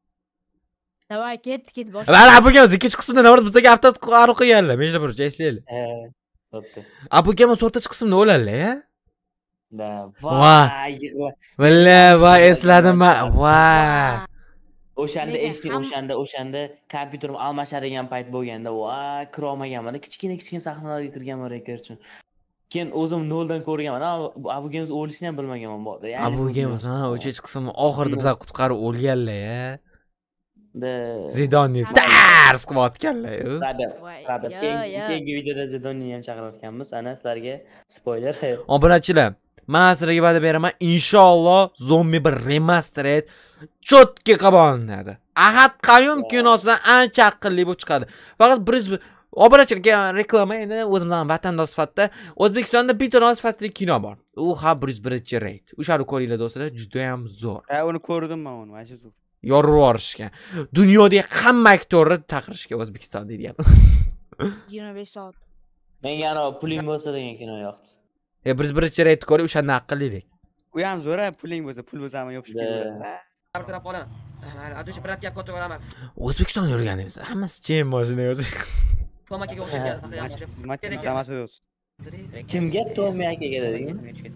Davay, ket, ket bosh. Mana abugamiz ikkinchi qismda nima bizga avto qaro qo'yganlar, menga eslaylik. Ha, bo'pti. Abugamiz to'rtinchi qismda o'larlar-a? Da, voy. Valla, voy esladim men. Voy. O'shanda eshitding, o'shanda, o'shanda kompyuterim almashadigan payt bo'lganda, voy, kira olmaganman. Kichkina-kichkina sahnalarga kirganman rekord uchun. Keyin o'zim noldan ko'rganman. Abugamiz o'lishini ham bilmaganman bor. Abugamiz ha, uchinchi qismni oxirida bizlar qutqarib o'lganlar-a. Da. Zidonni dars qilayotganlar. Rabbi, keyingi videoda Zidonni ham chaqirayotganmiz. Ana sizlarga spoiler. Obunachilar, men sizlarga va'da beraman, inshaalloh Zombi bir remastered chotki qabolinadi. Ahad Qayum kinosidan ancha aqlli bo'lib chiqadi. Faqat bir obunachilarga reklama endi o'zimizdan vatandosh sifatida O'zbekistonda bitta sifatli kino bor. U ha bir yuz birinchi reyt. O'shani ko'ringlar do'stlar, juda ham zo'r. Ha, uni ko'rdim men uni, mana zo'r. Yorib yuborishgan. Dunyodagi hamma aktyorni chaqirishga O'zbekiston deydigan. yigirma besh soat. Menga ana puling bo'lsa degan kino yoqdi. E bir yuz birinchi reyt ko'rib, o'shanda aqllilik. U ham zo'r, puling bo'lsa, pul bo'lsa ham yopishib ketaveradi. Bir taraf qolaman. Mana, adushi brat gap ko'tarib beraman. O'zbekiston yurganimiz, hammasi cheym mashina o'zi. Tom akaga o'xshagan, faqat yaxshi. Matematika o'zi. Kimga Tom akaga deding?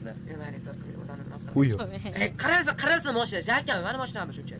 Uy. Ey, qaralsa, qaralsa mashina, jarkan, mana mashinami shuncha.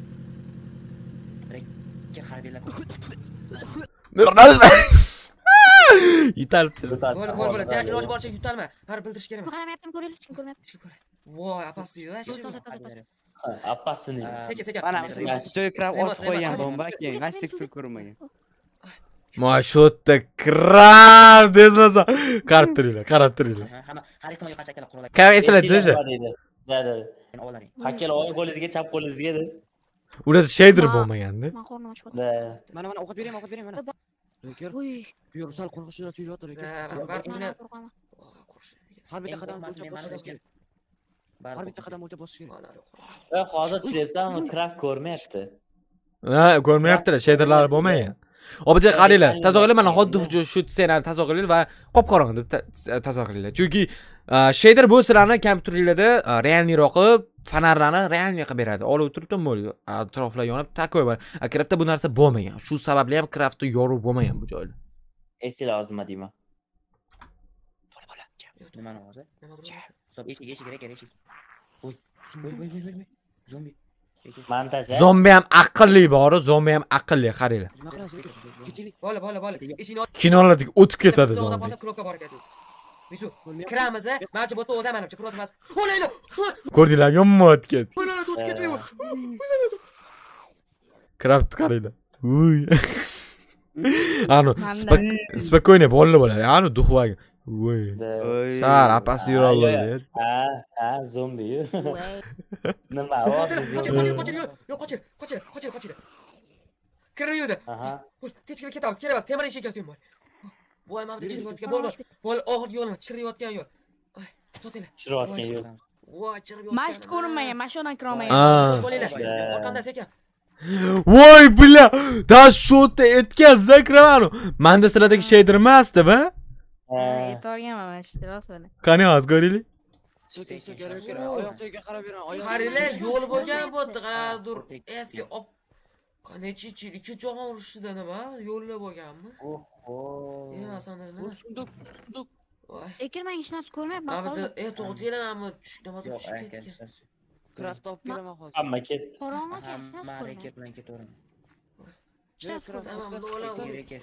Yetalibdi. Bo'ldi, bo'ldi, bo'ldi. Iloji boricha yutalma. Har bildirish kerak emas. Qaramayaptim, ko'raylik, kim ko'rmayapti. Voy, apasdi-yu, Appasini. Seka, seka. Mana joy kirib otib qo'ygan bomba keyin, hech seksil ko'rmagan. Ma shu yerda kirar deslasa, qarab turinglar, qarab turinglar. Har ikki yoqqa chakala qurollar. Kam eslatdi o'sha. Da, da. Hakkel o'ng qo'lingizga, chap qo'lingizga deb. Ular shader bo'lmaganda. Men qornim ochib Da. Mana mana ovqat bering, ovqat bering mana. Rekord. Uy. Bu yer sal qo'rqishlar tuyulyapti rekord. Har bitta qadam bo'yicha bosish kerak. Har bitta qadam bo'yicha bosish kerak. Va hozir tushirsanmi, crack ko'rmayapti. Ha, ko'rmayaptilar, shaderlar bo'lmagan. Obja qaranglar, tasavvurlar mana xuddi shu ssenariyni tasavvurlar va qop-qorong'i deb tasavvurlar. Chunki shader bu sizlarni kompyuterlarda realniroq qilib, fonarlarni realniy qilib beradi. Olib o'tiribdi bo'ldi. Atroflar yonib takoy bor. Craftda bu narsa bo'lmagan. Shu sababli ham craftda yorug' bo'lmagan bu joylar. Esinglar hozirma deyman. Bola, nima ovozi? Hisob eshik, eshik kerak, eshik. Voy, voy, voy, voy, voy. Zombi. Montaj. Zombi ham aqlli bor, zombi ham aqlli, qaranglar. Nima qilamiz? Ketaylik. Bo'la, bo'la, bo'la. Eshikni Kinolardagi o'tib ketadi zombi. Knopka bor ekan. Visu, kiramiz, mana bu yerda o'zamanimcha, biroz emas. O'layli. Ko'rdinglarmi, yomon o'tgan. O'layli, o'tib ketmaydi. Craft qaranglar. Uy. Ano, spokойно bo'ldi bo'ladi. Ano, duxvaga. Voy. Sar, apasi yuroladi. Ha, ha, zombi. Nima? Qochil, qochil, qochil, yo'q, qochil, qochil, qochil, qochil. Kirmaydi. Aha. Techkilib ketamiz, kelamiz, temir eshikka tuyim bor. Voy, mana bu chiriyotgan bo'ldi. Bo'l, oxirgi yo'limiz, chiriyotgan yo'l. Ay, to'tinglar. Chiriyotgan yo'l. Voy, chiriyotgan. Mashq ko'rinmagan, mashinadan kira olmagan. Bo'linglar. Orqamda sekin. Voy, billa. Dash shotda etkazza kiramanu. Menda sizlardagi shader emasdi-ba? Ha, yetorganman mana shu rost bo'la. Qani hozir ko'ringlar. Sekin sekin sekin. Oyoqdagi qarab bering. Qaranglar, yo'l bo'lgan bo'tdi, qaradur. Eski op. Qancha ikki jo'g'on urushida nima? Yo'llar bo'lganmi? Oho. E, masalan nima? Sunduq, sunduq. Lekin men hech narsa ko'rmayapman. Mana e, to'g'ri elammi? Tushdim, tushib ketgan. Craft olib kelaman hozir. Hamma ket. Qorong'i hech narsa Men ko'rmayapman. reket bilan ketaveram. Tamam, lola. Reket.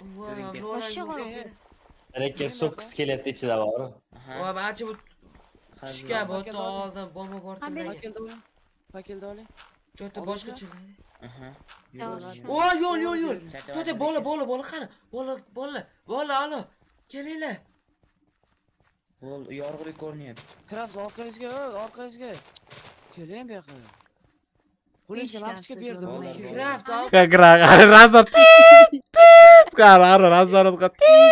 Reket so'qqis kelyapti ichida bor. Va barcha bu tushga bo'tdi oldin bomba bortilagan. Pakelda oling. Pakelda oling. Jo'ta boshqacha. Aha. O, yo'l, yo'l, yo'l. Jo'ta bola, bola, bola qani? Bola, bola. Bola, alo. Kelinglar. Bo'l, yorug'lik ko'rinyapti. Craft orqangizga, orqangizga. Keling bu yoqqa. Qo'lingizga lapsga berdim. Craft ol. Qara, qara, razat. Qara, qara, razat qat.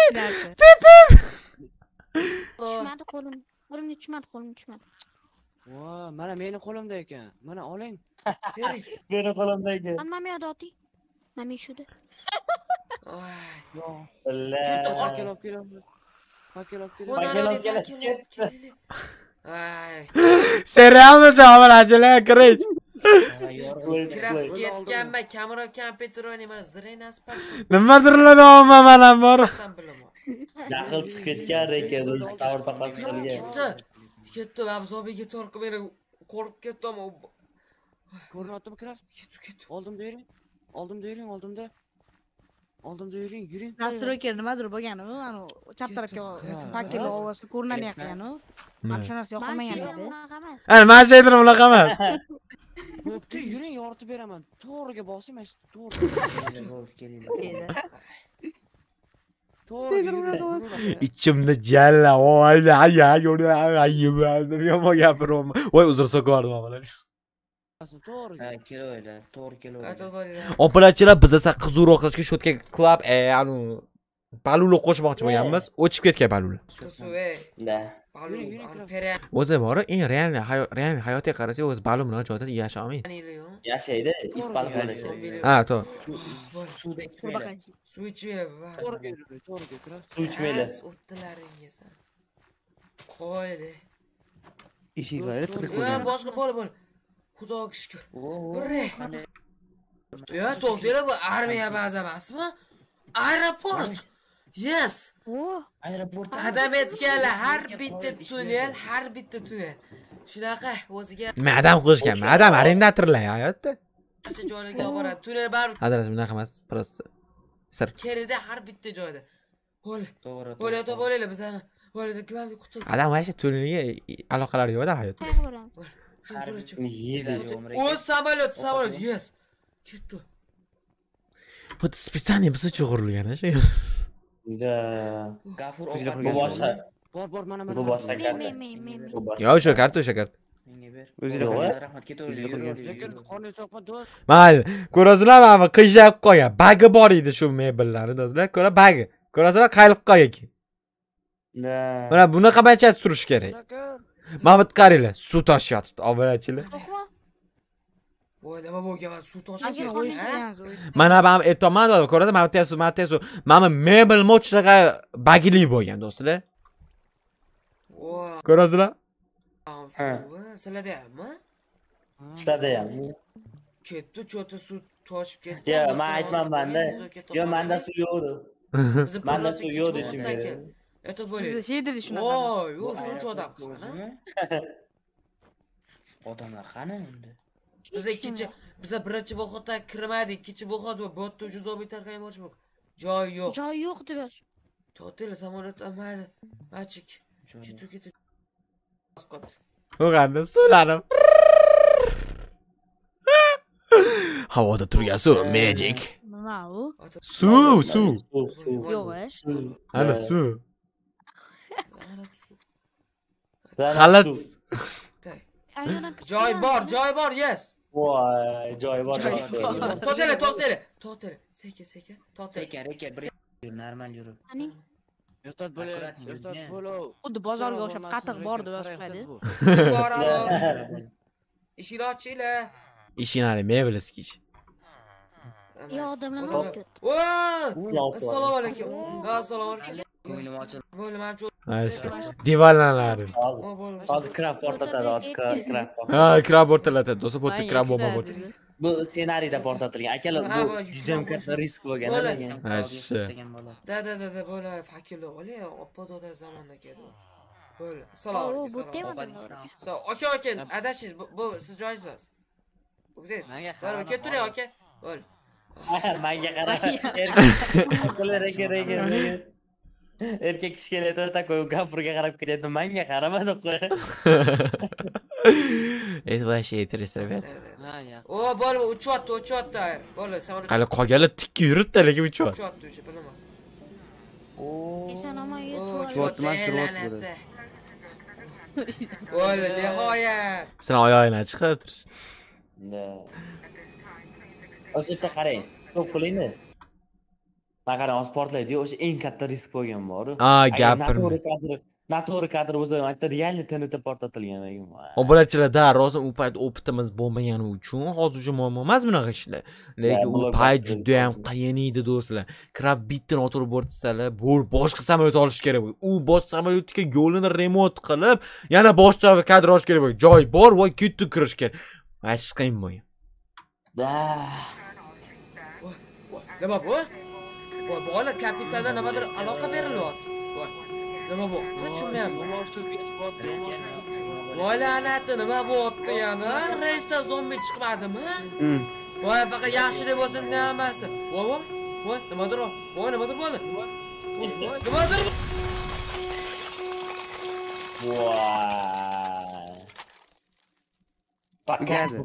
Tushmadi qo'lim. Qo'limga tushmadi, qo'limga tushmadi. Voy, mana meni qo'limda ekan. Mana oling. Bering. Meni qo'limda ekan. Hamma yoqda oting. Mana shuda. Yo'q. Billah. Pakel olib kelaman. Pakel olib kelaman. Pakel olib kelaman. Ay. Serialni javob ajala kirich. Craft ketganman, kamera kompyuter o'ynayman, ziring nasib qildi. Nimadirlar omma mana bor. Jahl chiqib ketgan ekan, o'zi tavr taqasi qilgan. Ketdi. Ketdi, Abzobiga torqib meni qo'rqib ketdim. Ko'ryaptimi Craft? Ketdi, ketdi. Oldimda yuring. Oldimda yuring, oldimda. Oldimda yuring, yuring. Nasr aka nimadir bo'lgani, mana chap tarafga fakil ovozi ko'rinayotgani. Mana shu narsa yoqmagan edi. Ana mana shu yerda unaqa emas. Bo'pti, yuring, yoritib beraman. To'g'riga bosing, mana shu to'g'ri. To'g'ri. İçimde jalla, voy, ay, ay, ayıbazdım, yomon gapiryapman. Voy, uzr so'kvardim mana. To'g'ri. Ha, kelaverlar, to'g'ri kelaverlar. Operachilar biz esa qizuv qilishga shotga klub, e, anu balulu qo'shmoqchi bo'lganmiz. O'chib ketgan balulu. Da. O'zi bor, eng real real hayotga qarasa, o'zi balum bilan joyda yasha olmaydi. Yashaydi, iqbal qiladi. Ha, to'g'ri. Suvda ichmaylar. Suv ichmaylar. To'g'riga, to'g'riga kirib. Suv ichmaylar. O'ttilaringiz. Qo'ydi. Eshiklari tirik Ya, boshqa bola bola. Xudoga shukr. Hurray. Ya, to'xtanglar, bu armiya baza emasmi? Aeroport. Yes. Oh, Aeroport. Adam etganlar har bitta tunnel, har bitta tunnel. Shunaqa o'ziga Madam qo'shgan, madam arendatorlar hayotda. barcha joylarga olib boradi. Tunnel bar. Adres bunaqa emas, prosta sir. Kerida har bitta joyda. Qo'l. To'g'ri. Qo'l o'ta bo'linglar bizani. Bo'ladi, klavdi qutul. Adam mana shu tunnelga aloqalari yo'q-da hayotda. O samolyot, samolyot, yes. Ketdi. Bu специально biz uchun qurilgan shu. Da. Gafur Bu boshqa. Bor, bor, mana Bu boshqa men karta. men men men. Bu boshqa. Yo, o'sha karta, o'sha karta. Menga ber. O'zinglar Yo'q. Rahmat, ketaver. Lekin qorni soqma do'st. Mayli, ko'rasizlar, mana qiyshab qo'ygan. Bagi bor edi shu mebellarni do'stlar. Ko'ra bagi. Ko'rasizlar, qayilib qo'ygan. Da. Mana bunaqa qancha surish kerak. Mahmud qaranglar, suv toshyapti, obunachilar. Voy, nima bo'lgan? Suv toshib ketdi. Mana bu aytman, ko'rasiz, mana tesu, mana tesu. Mana mebel mochlarga bagili bo'lgan do'stlar. Voy. Ko'rasizlar? Sizlarda hammi? Sizlarda ham. Ketdi, cho'ta suv toshib ketdi. Yo, men aytmanman-da. Yo, menda suv yo'q. Menda suv yo'q desimga. Aytib bo'ling. Sheydir shunaqa. Voy, yo'q, shuncha odam qani? Odamlar qani endi? Biz ikkinchi, biz birinchi voqtda kirmadik, ikkinchi voqt va botda uch yuz metr qaymoqchi bo'ldik. Joy yo'q. Joy yo'q deb yoz. To'til samolyot amaydi. Achik. Ketu ketu. Qopti. O'g'anda suvlanib. Havoda turgan suv, magic. Nima u? Suv, suv. Yo'q, e? Ana suv. Xalat. Joy bor, joy bor, yes. Voy, joy bor. To'til, to'til, to'til. Sekin, sekin, to'til. Sekin, reket, bir normal yurib. Qani? Yo'tat bo'la, yo'tat bo'la. Xuddi bozorga o'xshab qatiq bor deb yozishadi. Bor, alo. Eshikni ochinglar. Eshikni mebel iskish. Yo, odamlar nima Voy! Assalomu alaykum. Assalomu alaykum. Ko'nglim ochildi. Bo'ldi, men Ayşe. Divanlarım. Hozir krab portlatadi, hozir krab. Ha, krab portlatadi. Do'stlar, bu yerda krab bomba bor. Bu ssenariyda portlatilgan. Akalar, bu juda ham katta risk bo'lgan. Ayşe. Da da da da böyle fakirlik oluyor. Oppa da zamanında geldi. Böyle. Salam. Oo, bu tema. Sağ okey okey. Adashiz bu bu siz joiz emas. Bu güzel. Böyle okey tur okey. Böyle. Hayır, menga qarab. Erkaklar kerak. Erkak kishi kelayotib takoy gafurga qarab kelyapti. Menga qaramadi qo'y. Это вообще интересно, ребят. O böyle uçuyordu uçuyordu. Böyle samolyot. Qani qolganlar tikka yuribdi, lekin uçuyor. Uçuyordu işte bilaman. Oo. Esonomaga Uçuyordu, men turibdi. Böyle nihoyat. Sen oyog'ingni chiqib turishdi. Da. O'sha yerda qarang. Ko'p qilayni. Men qarang, hozir portlaydi. O'sha eng katta risk bo'lgan bor. Ha, gapirma. Noto'g'ri kadr bo'lsa, aytdi realni T N T portlatilgan ekan. Obunachilar, da, rosa u payt opitimiz bo'lmagani uchun hozircha muammo emas bunaqa ishlar. Lekin u payt juda ham qiyin edi do'stlar. Kirib bitta noto'g'ri bortsalar, bu boshqa samolyot olish kerak bo'ldi. U boshqa samolyotga yo'lini remont qilib, yana boshqa kadr olish kerak bo'ldi. Joy bor va ketib kirish kerak. Ash qiyin bo'lgan. Da. Nima bu? Voy, bola kapitandan nimadir aloqa berilyapti. Voy. Nima bu? Tushunmayapman. Voy la'nati, nima bo'pti yana? Reysdan zombi chiqmadimi? Voy, faqat yaxshilik bo'lsin, nimasi? Voy, voy. Voy, nimadir o? Voy, nimadir bo'ldi? Nimadir? Voy. Pakadi.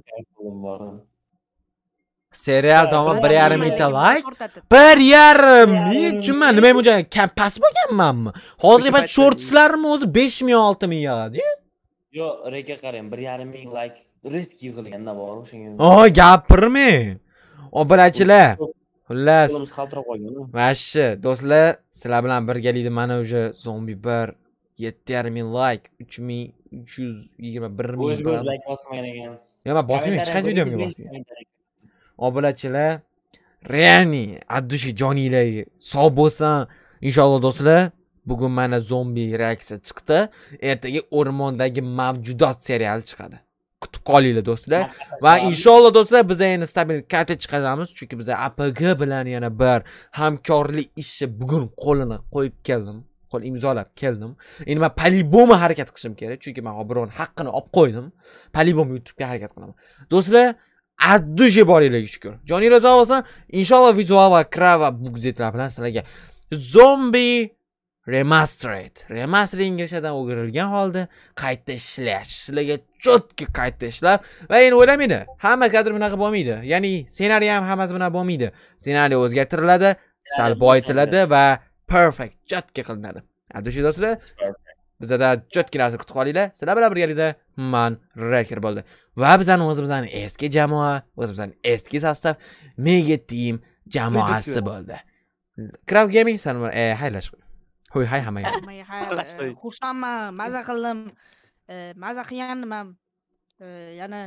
Serial tomon bir yarim mingta like. bir yarim ming. Tushunman, nima bo'lgan? Kampas bo'lganmanmi? Hozir bat shortslarmi o'zi besh ming olti ming yog'adi. Yo, reka qarang, bir yarim ming like risk yig'ilganda bor o'shanga. Oh, gapirmang. Obunachilar. Xullas. Vashi, do'stlar, sizlar bilan birgalikda mana o'sha zombi bir yetti yarim ming like, uch ming uch yuz yigirma bir ming. O'z-o'z like bosmagan ekansiz. Yo, men bosmayman, hech qaysi videomga bosmayman. Obunachilar, reani addushi joninglarga sog' bo'lsin. Inshaalloh do'stlar, bugun mana zombi reaksiya chiqdi. Ertaga o'rmondagi mavjudot seriali chiqadi. Kutib qolinglar do'stlar. Va inshaalloh do'stlar, biz endi stabil kontent chiqaramiz, chunki biz A P G bilan yana bir hamkorlik ishi bugun qo'lini qo'yib keldim. Qo'l imzolab keldim. Endi men polibomga harakat qilishim kerak, chunki men birovning haqqini olib qo'ydim. Polibom YouTube'ga harakat qilaman. Do'stlar, addushi boringlarga shukr. Joningiz sog' bo'lsin. Inshaalloh vizual va kra va bugzetlar bilan sizlarga Zombie Remastered. Remastering inglizchadan o'girilgan holda qayta ishlash. Sizlarga chotki qayta ishlab va endi o'ylamaydi. Hamma kadr bunaqa bo'lmaydi. Ya'ni ssenariy ham hammasi bunaqa bo'lmaydi. Ssenariy o'zgartiriladi, sal boyitiladi va perfect chotki qilinadi. Addushi do'stlar, bizda chotki narsa kutib qolinglar. Sizlar bilan birgalikda man Raker bo'ldi. Va bizning o'zimizning eski jamoa, o'zimizning eski sostav Mega Team jamoasi bo'ldi. Crab Gaming sanam e haylash. Hoy, hay hammaga. Xursandman, maza qildim. Maza qilgandim ham. Yana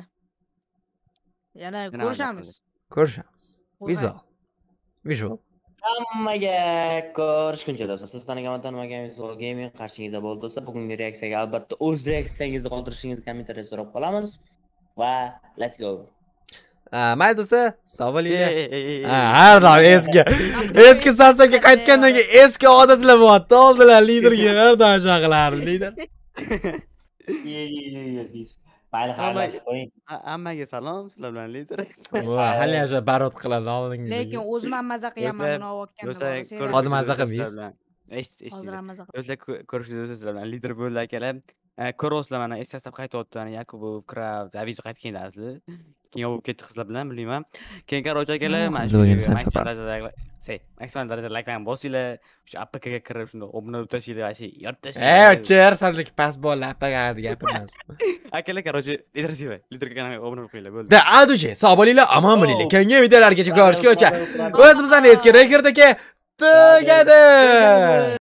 yana ko'rishamiz. Ko'rishamiz. Visual. Visual. Hammaga ko'rishguncha do'stlar, siz tanigan tanmagan Visual Gaming qarshingizda bo'ldi do'stlar. Bugungi reaksiyaga albatta o'z reaksiyangizni qoldirishingizni kommentariyada so'rab qolamiz. Va let's go. Mayli do'stlar, sog' bo'linglar. Har doim eski eski sostavga qaytgandan keyin eski odatlar bo'lyapti. Oldilar liderga har doim shaqalarni lider. Mayli, xayrlashib qo'ying. Hammaga salom, sizlar bilan lider. Voy, hali yasha barot qiladi oldingi. Lekin o'zim ham maza qilaman buni olganman. Hozir maza qilmaysiz. Eshit, eshit. Do'stlar, ko'rishingizda sizlar bilan lider bo'ldi akalar. Ko'rasizlar, mana eski sostav qaytyapti. Mana Yakubov, Krab, Aviz qaytgan asli. Keyin olib ketdi qizlar bilan bilmayman. Keyin qarochi akalar, mana shu maksimal darajada say, maksimal darajada like-larni bosinglar. O'sha A P K ga kirib shunda obuna bo'lib tashinglar, ashi yod tashinglar. Eh, cher sanlik pas bol A P K ga gapirmas. Akalar, qarochi lider seva, lider kanalga obuna bo'lib qo'yinglar, bo'ldi. Da, adushi, sog' bo'linglar, omon bo'linglar. Keyingi videolargacha ko'rishguncha o'zimizdan eski rekordga tugadi.